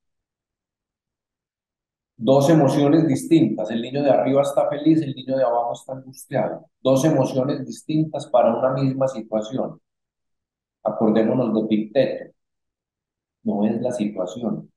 Dos emociones distintas. El niño de arriba está feliz, el niño de abajo está angustiado. Dos emociones distintas para una misma situación. Acordémonos de Epicteto. No es la situación,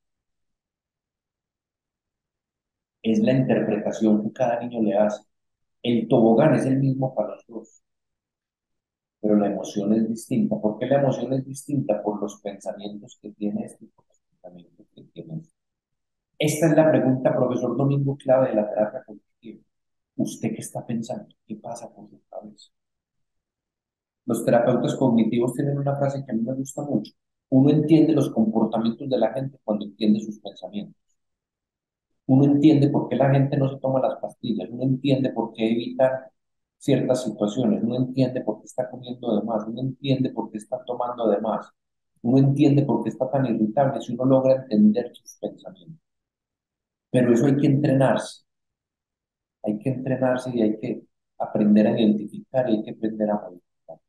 es la interpretación que cada niño le hace. El tobogán es el mismo para los dos, pero la emoción es distinta. ¿Por qué la emoción es distinta? Por los pensamientos que tiene este y por los pensamientos que tiene este. Esta es la pregunta, profesor Domingo, clave de la terapia cognitiva. ¿Usted qué está pensando? ¿Qué pasa por su cabeza? Los terapeutas cognitivos tienen una frase que a mí me gusta mucho. Uno entiende los comportamientos de la gente cuando entiende sus pensamientos. Uno entiende por qué la gente no se toma las pastillas, uno entiende por qué evitan ciertas situaciones, uno entiende por qué está comiendo de más, uno entiende por qué está tomando de más, uno entiende por qué está tan irritable si uno logra entender sus pensamientos. Pero eso hay que entrenarse, hay que entrenarse y hay que aprender a identificar y hay que aprender a modificar.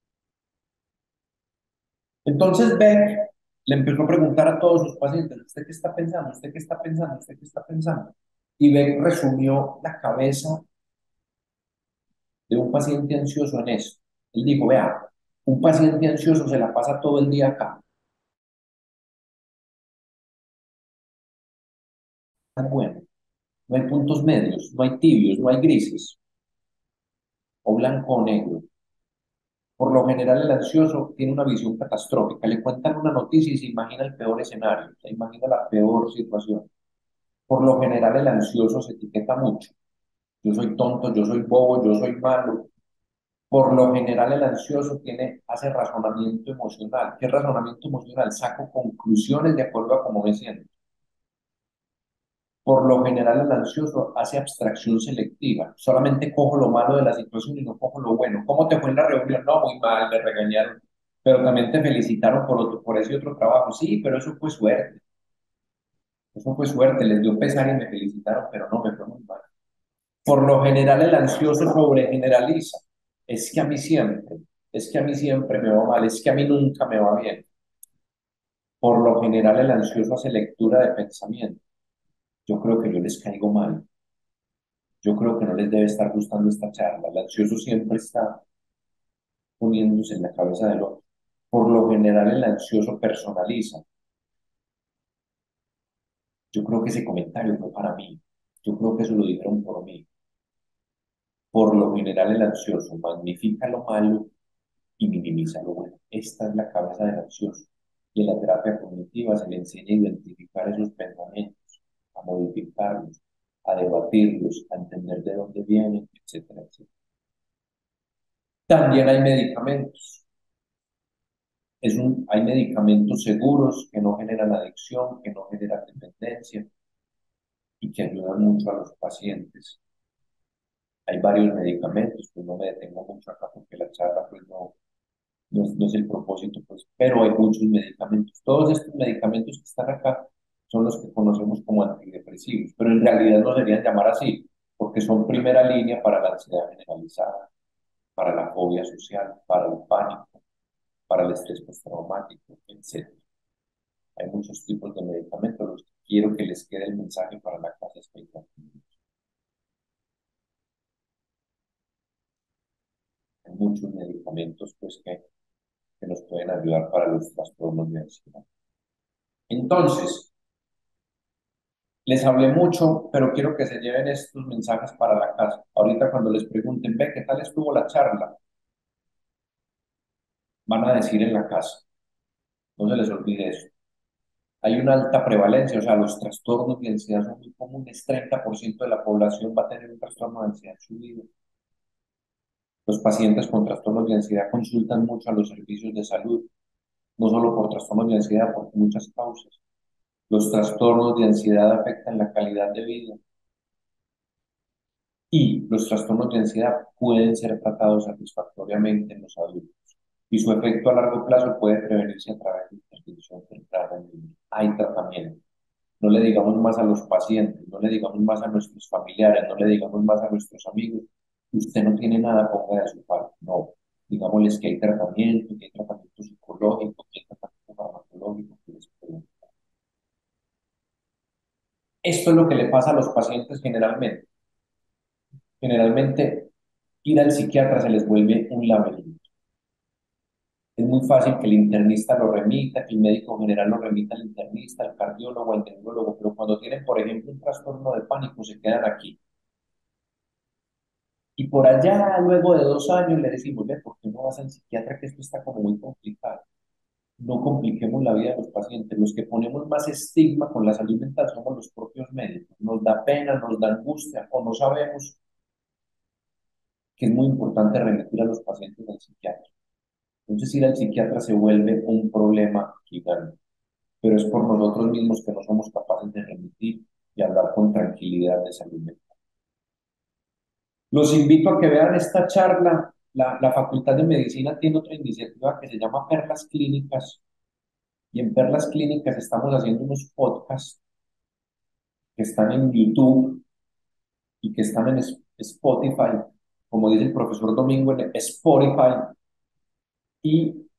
Entonces Beck le empezó a preguntar a todos sus pacientes, ¿usted qué está pensando? ¿Usted qué está pensando? ¿Usted qué está pensando? Y Beck resumió la cabeza de un paciente ansioso en esto. Él dijo, vea, un paciente ansioso se la pasa todo el día acá. Bueno, no hay puntos medios, no hay tibios, no hay grises, o blanco o negro. Por lo general, el ansioso tiene una visión catastrófica. Le cuentan una noticia y se imagina el peor escenario, se imagina la peor situación. Por lo general, el ansioso se etiqueta mucho. Yo soy tonto, yo soy bobo, yo soy malo. Por lo general, el ansioso tiene, hace razonamiento emocional. ¿Qué razonamiento emocional? Saco conclusiones de acuerdo a cómo me siento. Por lo general, el ansioso hace abstracción selectiva. Solamente cojo lo malo de la situación y no cojo lo bueno. ¿Cómo te fue en la reunión? No, muy mal, me regañaron. Pero también te felicitaron por, otro, por ese otro trabajo. Sí, pero eso fue suerte. Eso fue suerte. Les dio pesar y me felicitaron, pero no, me fue muy mal. Por lo general, el ansioso sobregeneraliza. Es que a mí siempre, es que a mí siempre me va mal, es que a mí nunca me va bien. Por lo general, el ansioso hace lectura de pensamiento. Yo creo que yo les caigo mal. Yo creo que no les debe estar gustando esta charla. El ansioso siempre está poniéndose en la cabeza del otro. Por lo general, el ansioso personaliza. Yo creo que ese comentario fue para mí. Yo creo que eso lo dijeron por mí. Por lo general, el ansioso magnifica lo malo y minimiza lo bueno. Esta es la cabeza del ansioso. Y en la terapia cognitiva se le enseña a identificar esos pensamientos, a modificarlos, a debatirlos, a entender de dónde vienen, etcétera, etcétera. También hay medicamentos. Es un, hay medicamentos seguros que no generan adicción, que no generan dependencia y que ayudan mucho a los pacientes. Hay varios medicamentos, pues no me detengo mucho acá porque la charla pues no, no, es, no es el propósito, pues, pero hay muchos medicamentos. Todos estos medicamentos que están acá son los que conocemos como antidepresivos, pero en realidad no deberían llamar así, porque son primera línea para la ansiedad generalizada, para la fobia social, para el pánico, para el estrés postraumático, etcétera. Hay muchos tipos de medicamentos. Los que quiero que les quede el mensaje para la casa expectativa. Hay muchos medicamentos pues, que, que nos pueden ayudar para los trastornos de ansiedad. Entonces, les hablé mucho, pero quiero que se lleven estos mensajes para la casa. Ahorita cuando les pregunten, ve, ¿qué tal estuvo la charla? Van a decir en la casa. No se les olvide eso. Hay una alta prevalencia, o sea, los trastornos de ansiedad son muy comunes. treinta por ciento de la población va a tener un trastorno de ansiedad en su vida. Los pacientes con trastornos de ansiedad consultan mucho a los servicios de salud, no solo por trastornos de ansiedad, por muchas causas. Los trastornos de ansiedad afectan la calidad de vida y los trastornos de ansiedad pueden ser tratados satisfactoriamente en los adultos y su efecto a largo plazo puede prevenirse a través de intervención temprana. Hay tratamiento. no le digamos más a los pacientes, no le digamos más a nuestros familiares, no le digamos más a nuestros amigos, que usted no tiene nada, ponga de su parte. No, digámosles que hay tratamiento, que hay tratamiento psicológico, que hay tratamiento farmacológico, que les pueden. Esto es lo que le pasa a los pacientes generalmente. Generalmente, ir al psiquiatra se les vuelve un laberinto. Es muy fácil que el internista lo remita, que el médico general lo remita al internista, al cardiólogo, al neurólogo, pero cuando tienen, por ejemplo, un trastorno de pánico, se quedan aquí. Y por allá, luego de dos años, le decimos, ve, ¿por qué no vas al psiquiatra? Que esto está como muy complicado. No compliquemos la vida de los pacientes. Los que ponemos más estigma con la salud mental somos los propios médicos. Nos da pena, nos da angustia o no sabemos que es muy importante remitir a los pacientes al psiquiatra. Entonces, ir al psiquiatra se vuelve un problema gigante, pero es por nosotros mismos que no somos capaces de remitir y hablar con tranquilidad de salud mental. Los invito a que vean esta charla. La, la Facultad de Medicina tiene otra iniciativa que se llama Perlas Clínicas, y en Perlas Clínicas estamos haciendo unos podcasts que están en YouTube y que están en Spotify, como dice el profesor Domingo, en Spotify, y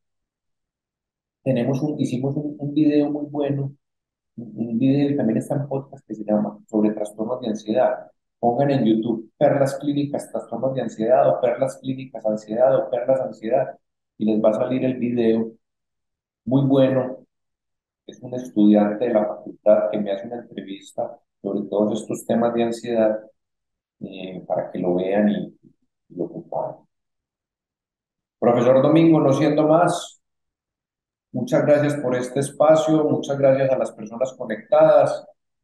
tenemos un, hicimos un, un video muy bueno, un, un video y también está en podcast que se llama sobre trastornos de ansiedad. Pongan en YouTube Perlas Clínicas, trastornos de ansiedad o Perlas Clínicas, ansiedad o Perlas ansiedad y les va a salir el video muy bueno. Es un estudiante de la facultad que me hace una entrevista sobre todos estos temas de ansiedad, eh, para que lo vean y, y lo comparen. Profesor Domingo, no siendo más, muchas gracias por este espacio, muchas gracias a las personas conectadas.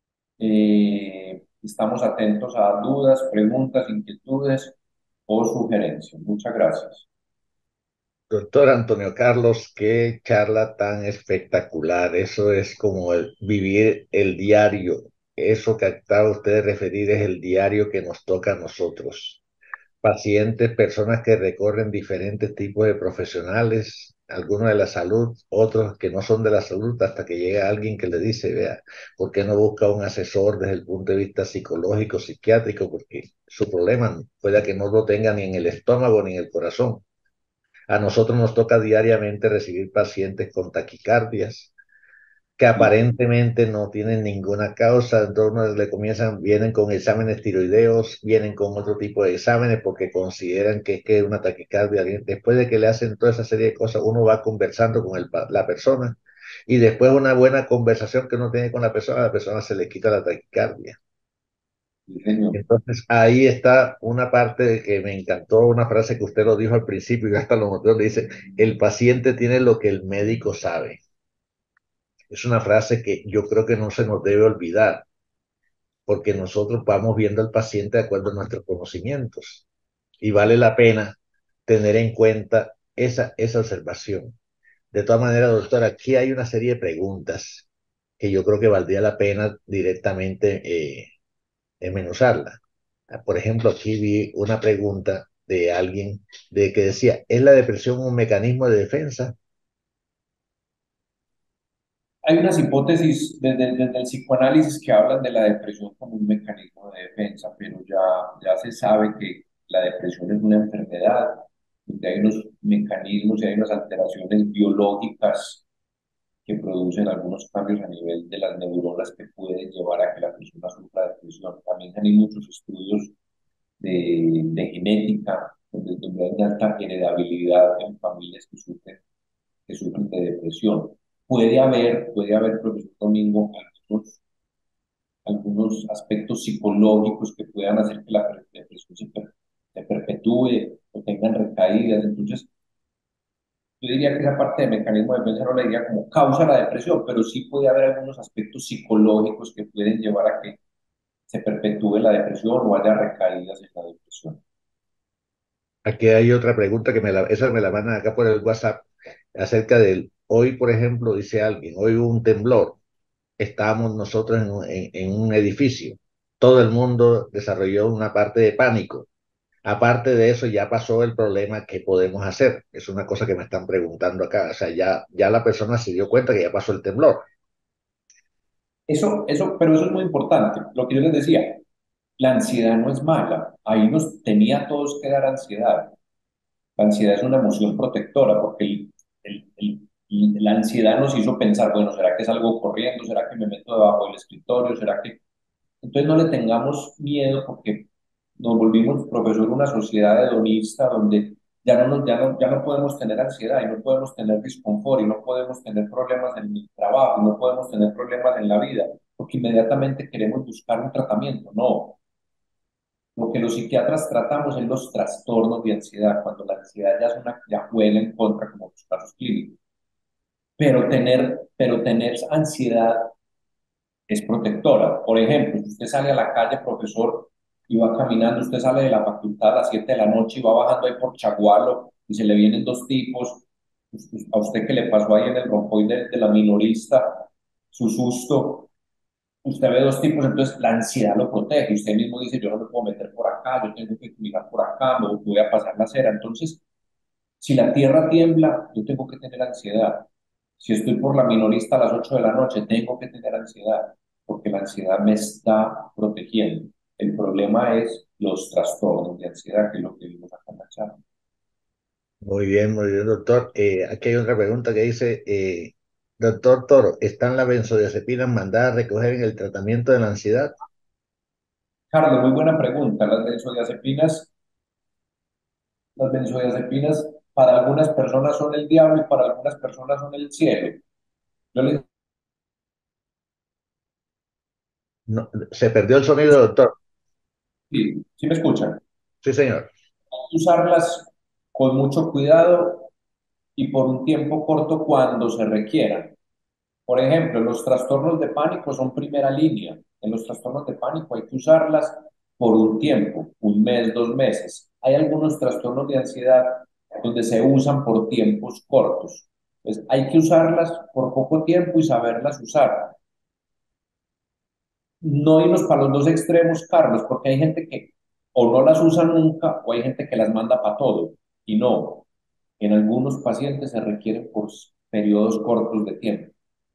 Eh, estamos atentos a dudas, preguntas, inquietudes o sugerencias. Muchas gracias. Doctor Antonio Carlos, qué charla tan espectacular. Eso es como el vivir el diario. Eso que acaba usted de referir es el diario que nos toca a nosotros. Pacientes, personas que recorren diferentes tipos de profesionales, algunos de la salud, otros que no son de la salud, hasta que llega alguien que le dice, vea, ¿por qué no busca un asesor desde el punto de vista psicológico, psiquiátrico? Porque su problema puede que no lo tenga ni en el estómago ni en el corazón. A nosotros nos toca diariamente recibir pacientes con taquicardias que Sí, aparentemente no tienen ninguna causa, entonces le comienzan, vienen con exámenes tiroideos, vienen con otro tipo de exámenes porque consideran que es que una taquicardia. Después de que le hacen toda esa serie de cosas, uno va conversando con el, la persona y después de una buena conversación que uno tiene con la persona, a la persona se le quita la taquicardia. sí, señor. Entonces ahí está una parte que me encantó, una frase que usted lo dijo al principio y hasta lo notó, le dice, el paciente tiene lo que el médico sabe. Es una frase que yo creo que no se nos debe olvidar, porque nosotros vamos viendo al paciente de acuerdo a nuestros conocimientos y vale la pena tener en cuenta esa, esa observación. De todas maneras, doctora, aquí hay una serie de preguntas que yo creo que valdría la pena directamente eh, desmenuzarla. Por ejemplo, aquí vi una pregunta de alguien de que decía, ¿es la depresión un mecanismo de defensa? Hay unas hipótesis desde, desde el psicoanálisis que hablan de la depresión como un mecanismo de defensa, pero ya, ya se sabe que la depresión es una enfermedad donde hay unos mecanismos y hay unas alteraciones biológicas que producen algunos cambios a nivel de las neuronas que pueden llevar a que la persona sufra depresión. También hay muchos estudios de, de genética, donde, donde hay una alta heredabilidad en familias que sufren, que sufren de depresión. Puede haber, puede haber, profesor Domingo, algunos, algunos aspectos psicológicos que puedan hacer que la depresión se, per, se perpetúe o tengan recaídas. Entonces, yo diría que esa parte de mecanismo de defensa no la diría como causa la depresión, pero sí puede haber algunos aspectos psicológicos que pueden llevar a que se perpetúe la depresión o haya recaídas en la depresión. Aquí hay otra pregunta que me la, esa me la mandan acá por el WhatsApp acerca del, hoy, por ejemplo, dice alguien, hoy hubo un temblor, estábamos nosotros en, un- en, en un edificio, todo el mundo desarrolló una parte de pánico. Aparte de eso, ya pasó el problema, ¿qué podemos hacer? Es una cosa que me están preguntando acá. O sea, ya, ya la persona se dio cuenta que ya pasó el temblor. Eso, eso, pero eso es muy importante. Lo que yo les decía, la ansiedad no es mala. Ahí nos tenía a todos que dar ansiedad. La ansiedad es una emoción protectora porque el- el- el- la ansiedad nos hizo pensar, bueno, ¿será que salgo corriendo? ¿Será que me meto debajo del escritorio? ¿Será que...? Entonces no le tengamos miedo porque nos volvimos, profesor, una sociedad hedonista donde ya no, nos, ya no, ya no podemos tener ansiedad y no podemos tener disconfort y no podemos tener problemas en el trabajo y no podemos tener problemas en la vida porque inmediatamente queremos buscar un tratamiento. No, lo que los psiquiatras tratamos es los trastornos de ansiedad, cuando la ansiedad ya, es una, ya juega en contra, como los casos clínicos. Pero tener, pero tener ansiedad es protectora. Por ejemplo, si usted sale a la calle, profesor, y va caminando, usted sale de la facultad a las siete de la noche y va bajando ahí por Chagualo y se le vienen dos tipos, a usted que le pasó ahí en el rompoy de, de la minorista, su susto, usted ve dos tipos, entonces la ansiedad lo protege. Usted mismo dice, yo no me puedo meter por acá, yo tengo que mirar por acá, me voy a pasar la acera. Entonces, si la tierra tiembla, yo tengo que tener ansiedad. Si estoy por la minorista a las ocho de la noche, tengo que tener ansiedad, porque la ansiedad me está protegiendo. El problema es los trastornos de ansiedad, que es lo que vimos acá en la charla. Muy bien, muy bien, doctor. Eh, aquí hay otra pregunta que dice, eh, doctor Toro, ¿están las benzodiazepinas mandadas a recoger en el tratamiento de la ansiedad? Carlos, muy buena pregunta. Las benzodiazepinas, las benzodiazepinas para algunas personas son el diablo y para algunas personas son el cielo. Yo les No, se perdió el sonido, doctor. digo, ¿sí me escuchan? Sí, señor. Usarlas con mucho cuidado y por un tiempo corto cuando se requieran. Por ejemplo, los trastornos de pánico son primera línea. En los trastornos de pánico hay que usarlas por un tiempo, un mes, dos meses. Hay algunos trastornos de ansiedad donde se usan por tiempos cortos. Entonces, hay que usarlas por poco tiempo y saberlas usar. No irnos para los dos extremos, Carlos, porque hay gente que o no las usa nunca o hay gente que las manda para todo. Y no, en algunos pacientes se requieren por periodos cortos de tiempo.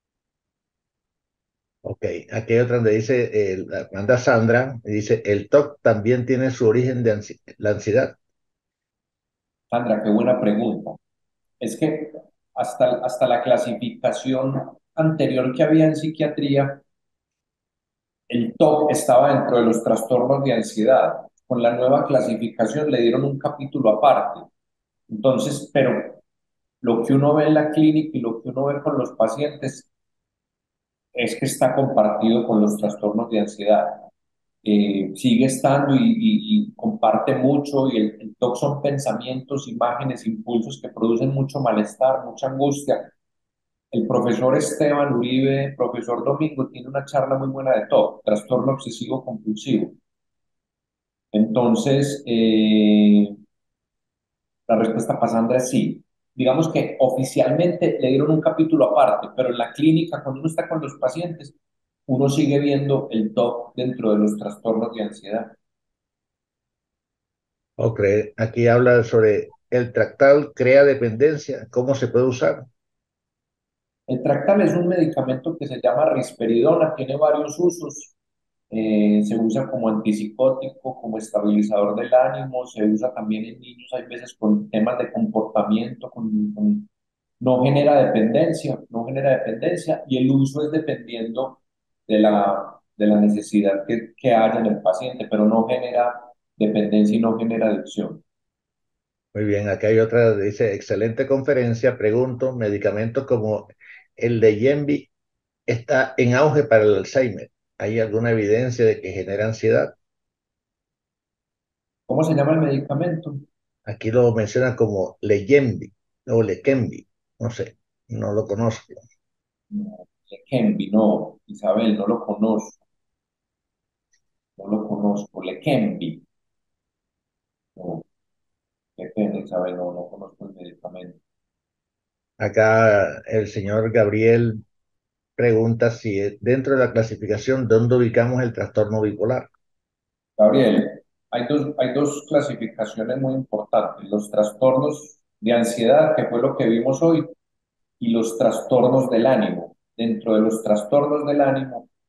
Ok, aquí hay otra donde dice, eh, la manda Sandra, y dice, el T O C también tiene su origen de ansi- la ansiedad. Sandra, qué buena pregunta. Es que hasta, hasta la clasificación anterior que había en psiquiatría, el T O C estaba dentro de los trastornos de ansiedad. Con la nueva clasificación le dieron un capítulo aparte. Entonces, pero lo que uno ve en la clínica y lo que uno ve con los pacientes es que está compartido con los trastornos de ansiedad. Eh, sigue estando y, y- y comparte mucho y el, el T O C son pensamientos, imágenes, impulsos que producen mucho malestar, mucha angustia. El profesor Esteban Uribe, profesor Domingo, tiene una charla muy buena de T O C, trastorno obsesivo compulsivo. Entonces, eh, la respuesta para Sandra es sí. Digamos que oficialmente le dieron un capítulo aparte, pero en la clínica, cuando uno está con los pacientes, uno sigue viendo el T O C dentro de los trastornos de ansiedad. Ok, aquí habla sobre el tractal crea dependencia, ¿cómo se puede usar? El Tractal es un medicamento que se llama risperidona, tiene varios usos. Eh, se usa como antipsicótico, como estabilizador del ánimo, se usa también en niños, hay veces con temas de comportamiento, con, con- no genera dependencia, no genera dependencia y el uso es dependiendo de la, de la necesidad que, que haya en el paciente, pero no genera dependencia y no genera adicción. Muy bien, aquí hay otra, dice, excelente conferencia, pregunto, medicamentos como el de Yenvi está en auge para el Alzheimer. ¿Hay alguna evidencia de que genera ansiedad? ¿Cómo se llama el medicamento? Aquí lo mencionan como Leqembi o Leqembi, no sé, no lo conozco. No, Leqembi, no, Isabel, no lo conozco, no lo conozco, Leqembi. No, qué pena, Isabel, no, no conozco el medicamento. Acá el señor Gabriel pregunta si es- dentro de la clasificación, ¿dónde ubicamos el trastorno bipolar? Gabriel, hay dos, hay dos clasificaciones muy importantes, los trastornos de ansiedad, que fue lo que vimos hoy, y los trastornos del ánimo. Dentro de los trastornos del ánimo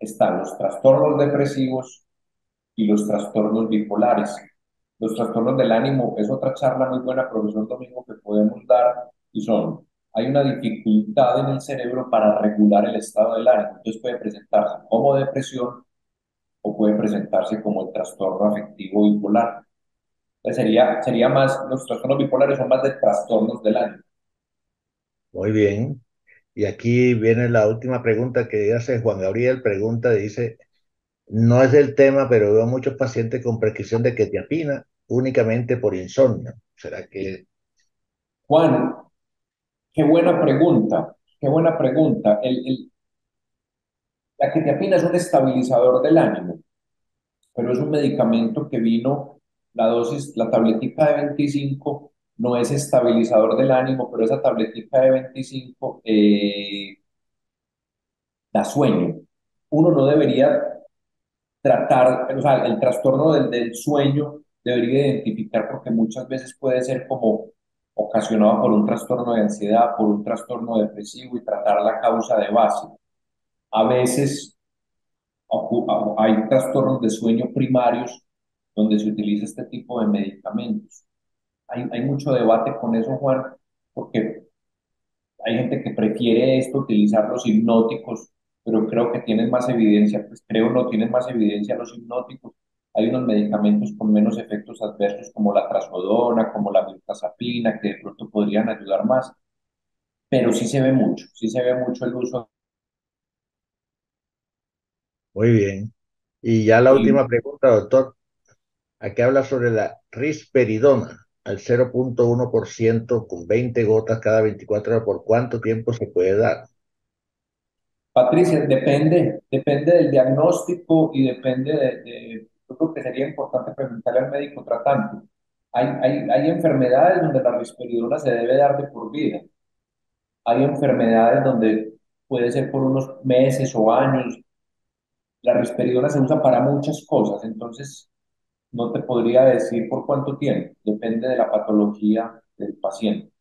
están los trastornos depresivos y los trastornos bipolares. Los trastornos del ánimo es otra charla muy buena, profesor Domingo, que podemos dar y son, hay una dificultad en el cerebro para regular el estado del ánimo. Entonces puede presentarse como depresión o puede presentarse como el trastorno afectivo bipolar. Entonces sería, sería más, los trastornos bipolares son más de trastornos del ánimo. Muy bien. Y aquí viene la última pregunta que hace Juan Gabriel. Pregunta, dice, no es del tema, pero veo muchos pacientes con prescripción de quetiapina únicamente por insomnio. ¿Será que? Juan, qué buena pregunta, qué buena pregunta. El, el, la quetiapina es un estabilizador del ánimo, pero es un medicamento que vino, la dosis, la tabletica de veinticinco no es estabilizador del ánimo, pero esa tabletica de veinticinco eh, da sueño. Uno no debería tratar, o sea, el trastorno del, del sueño debería identificar porque muchas veces puede ser como ocasionado por un trastorno de ansiedad, por un trastorno depresivo y tratar la causa de base. A veces hay trastornos de sueño primarios donde se utiliza este tipo de medicamentos. Hay, hay mucho debate con eso, Juan, porque hay gente que prefiere esto, utilizar los hipnóticos, pero creo que tienen más evidencia, pues creo no tienen más evidencia los hipnóticos. Hay unos medicamentos con menos efectos adversos como la trazodona, como la mirtazapina, que de pronto podrían ayudar más, pero sí se ve mucho, sí se ve mucho el uso. Muy bien. Y ya la Y última pregunta, doctor. Aquí habla sobre la risperidona al cero punto uno por ciento con veinte gotas cada veinticuatro horas. ¿Por cuánto tiempo se puede dar? Patricia, depende, depende del diagnóstico y depende de, de- yo creo que sería importante preguntarle al médico tratante. Hay, hay, hay enfermedades donde la risperidona se debe dar de por vida. Hay enfermedades donde puede ser por unos meses o años. La risperidona se usa para muchas cosas, entonces no te podría decir por cuánto tiempo. Depende de la patología del paciente.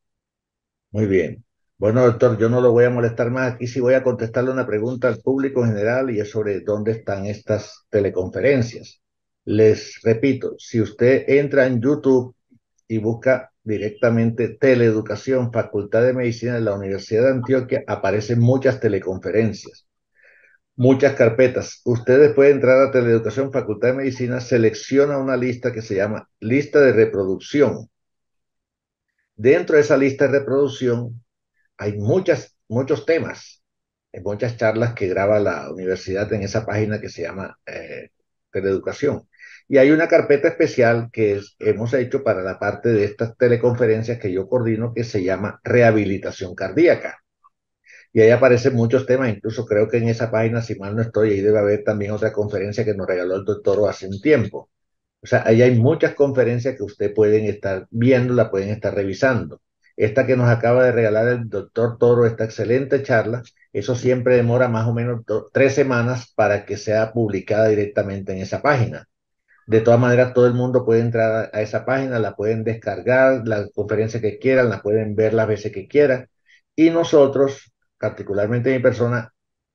Muy bien. Bueno, doctor, yo no lo voy a molestar más. Aquí sí voy a contestarle una pregunta al público en general y es sobre dónde están estas teleconferencias. Les repito, si usted entra en YouTube y busca directamente Teleeducación, Facultad de Medicina de la Universidad de Antioquia, aparecen muchas teleconferencias, muchas carpetas. Ustedes pueden entrar a Teleeducación, Facultad de Medicina, selecciona una lista que se llama lista de reproducción. Dentro de esa lista de reproducción hay muchas, muchos temas, hay muchas charlas que graba la universidad en esa página que se llama eh, Teleeducación. Y hay una carpeta especial que es, hemos hecho para la parte de estas teleconferencias que yo coordino que se llama Rehabilitación Cardíaca. Y ahí aparecen muchos temas, incluso creo que en esa página, si mal no estoy, ahí debe haber también otra conferencia que nos regaló el doctor hace un tiempo. O sea, ahí hay muchas conferencias que usted pueden estar viendo, la pueden estar revisando. Esta que nos acaba de regalar el doctor Toro, esta excelente charla, eso siempre demora más o menos do- tres semanas para que sea publicada directamente en esa página. De todas maneras, todo el mundo puede entrar a, a esa página, la pueden descargar, la conferencia que quieran, la pueden ver las veces que quieran. Y nosotros, particularmente mi persona,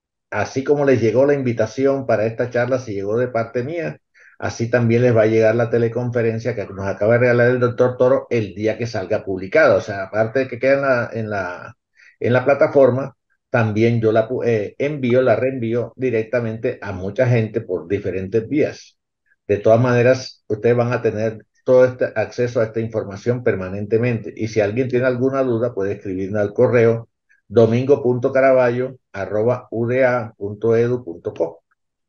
así como les llegó la invitación para esta charla, si llegó de parte mía, así también les va a llegar la teleconferencia que nos acaba de regalar el doctor Toro el día que salga publicada. O sea, aparte de que queda en la, en la, en la plataforma, también yo la eh, envío, la reenvío directamente a mucha gente por diferentes vías. De todas maneras, ustedes van a tener todo este acceso a esta información permanentemente. Y si alguien tiene alguna duda, puede escribirme al correo domingo.caraballo arroba uda punto edu punto co.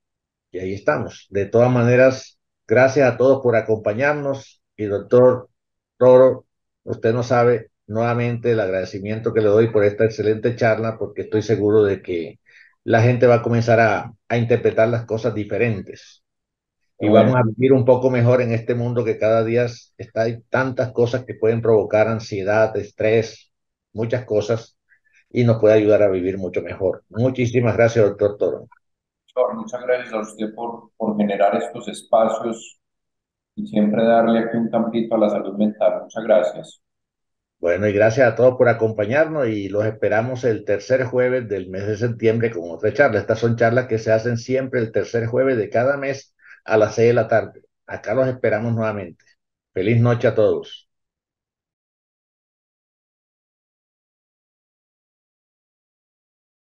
Y ahí estamos. De todas maneras, gracias a todos por acompañarnos. Y doctor Toro, usted no sabe nuevamente el agradecimiento que le doy por esta excelente charla, porque estoy seguro de que la gente va a comenzar a, a interpretar las cosas diferentes y vamos Bueno, a vivir un poco mejor en este mundo que cada día está, hay tantas cosas que pueden provocar ansiedad, estrés, muchas cosas y nos puede ayudar a vivir mucho mejor. Muchísimas gracias, doctor Toro. doctor, muchas gracias a usted por, por generar estos espacios y siempre darle aquí un campito a la salud mental. Muchas gracias. Bueno, y gracias a todos por acompañarnos y los esperamos el tercer jueves del mes de septiembre con otra charla. Estas son charlas que se hacen siempre el tercer jueves de cada mes a las seis de la tarde. Acá los esperamos nuevamente. Feliz noche a todos.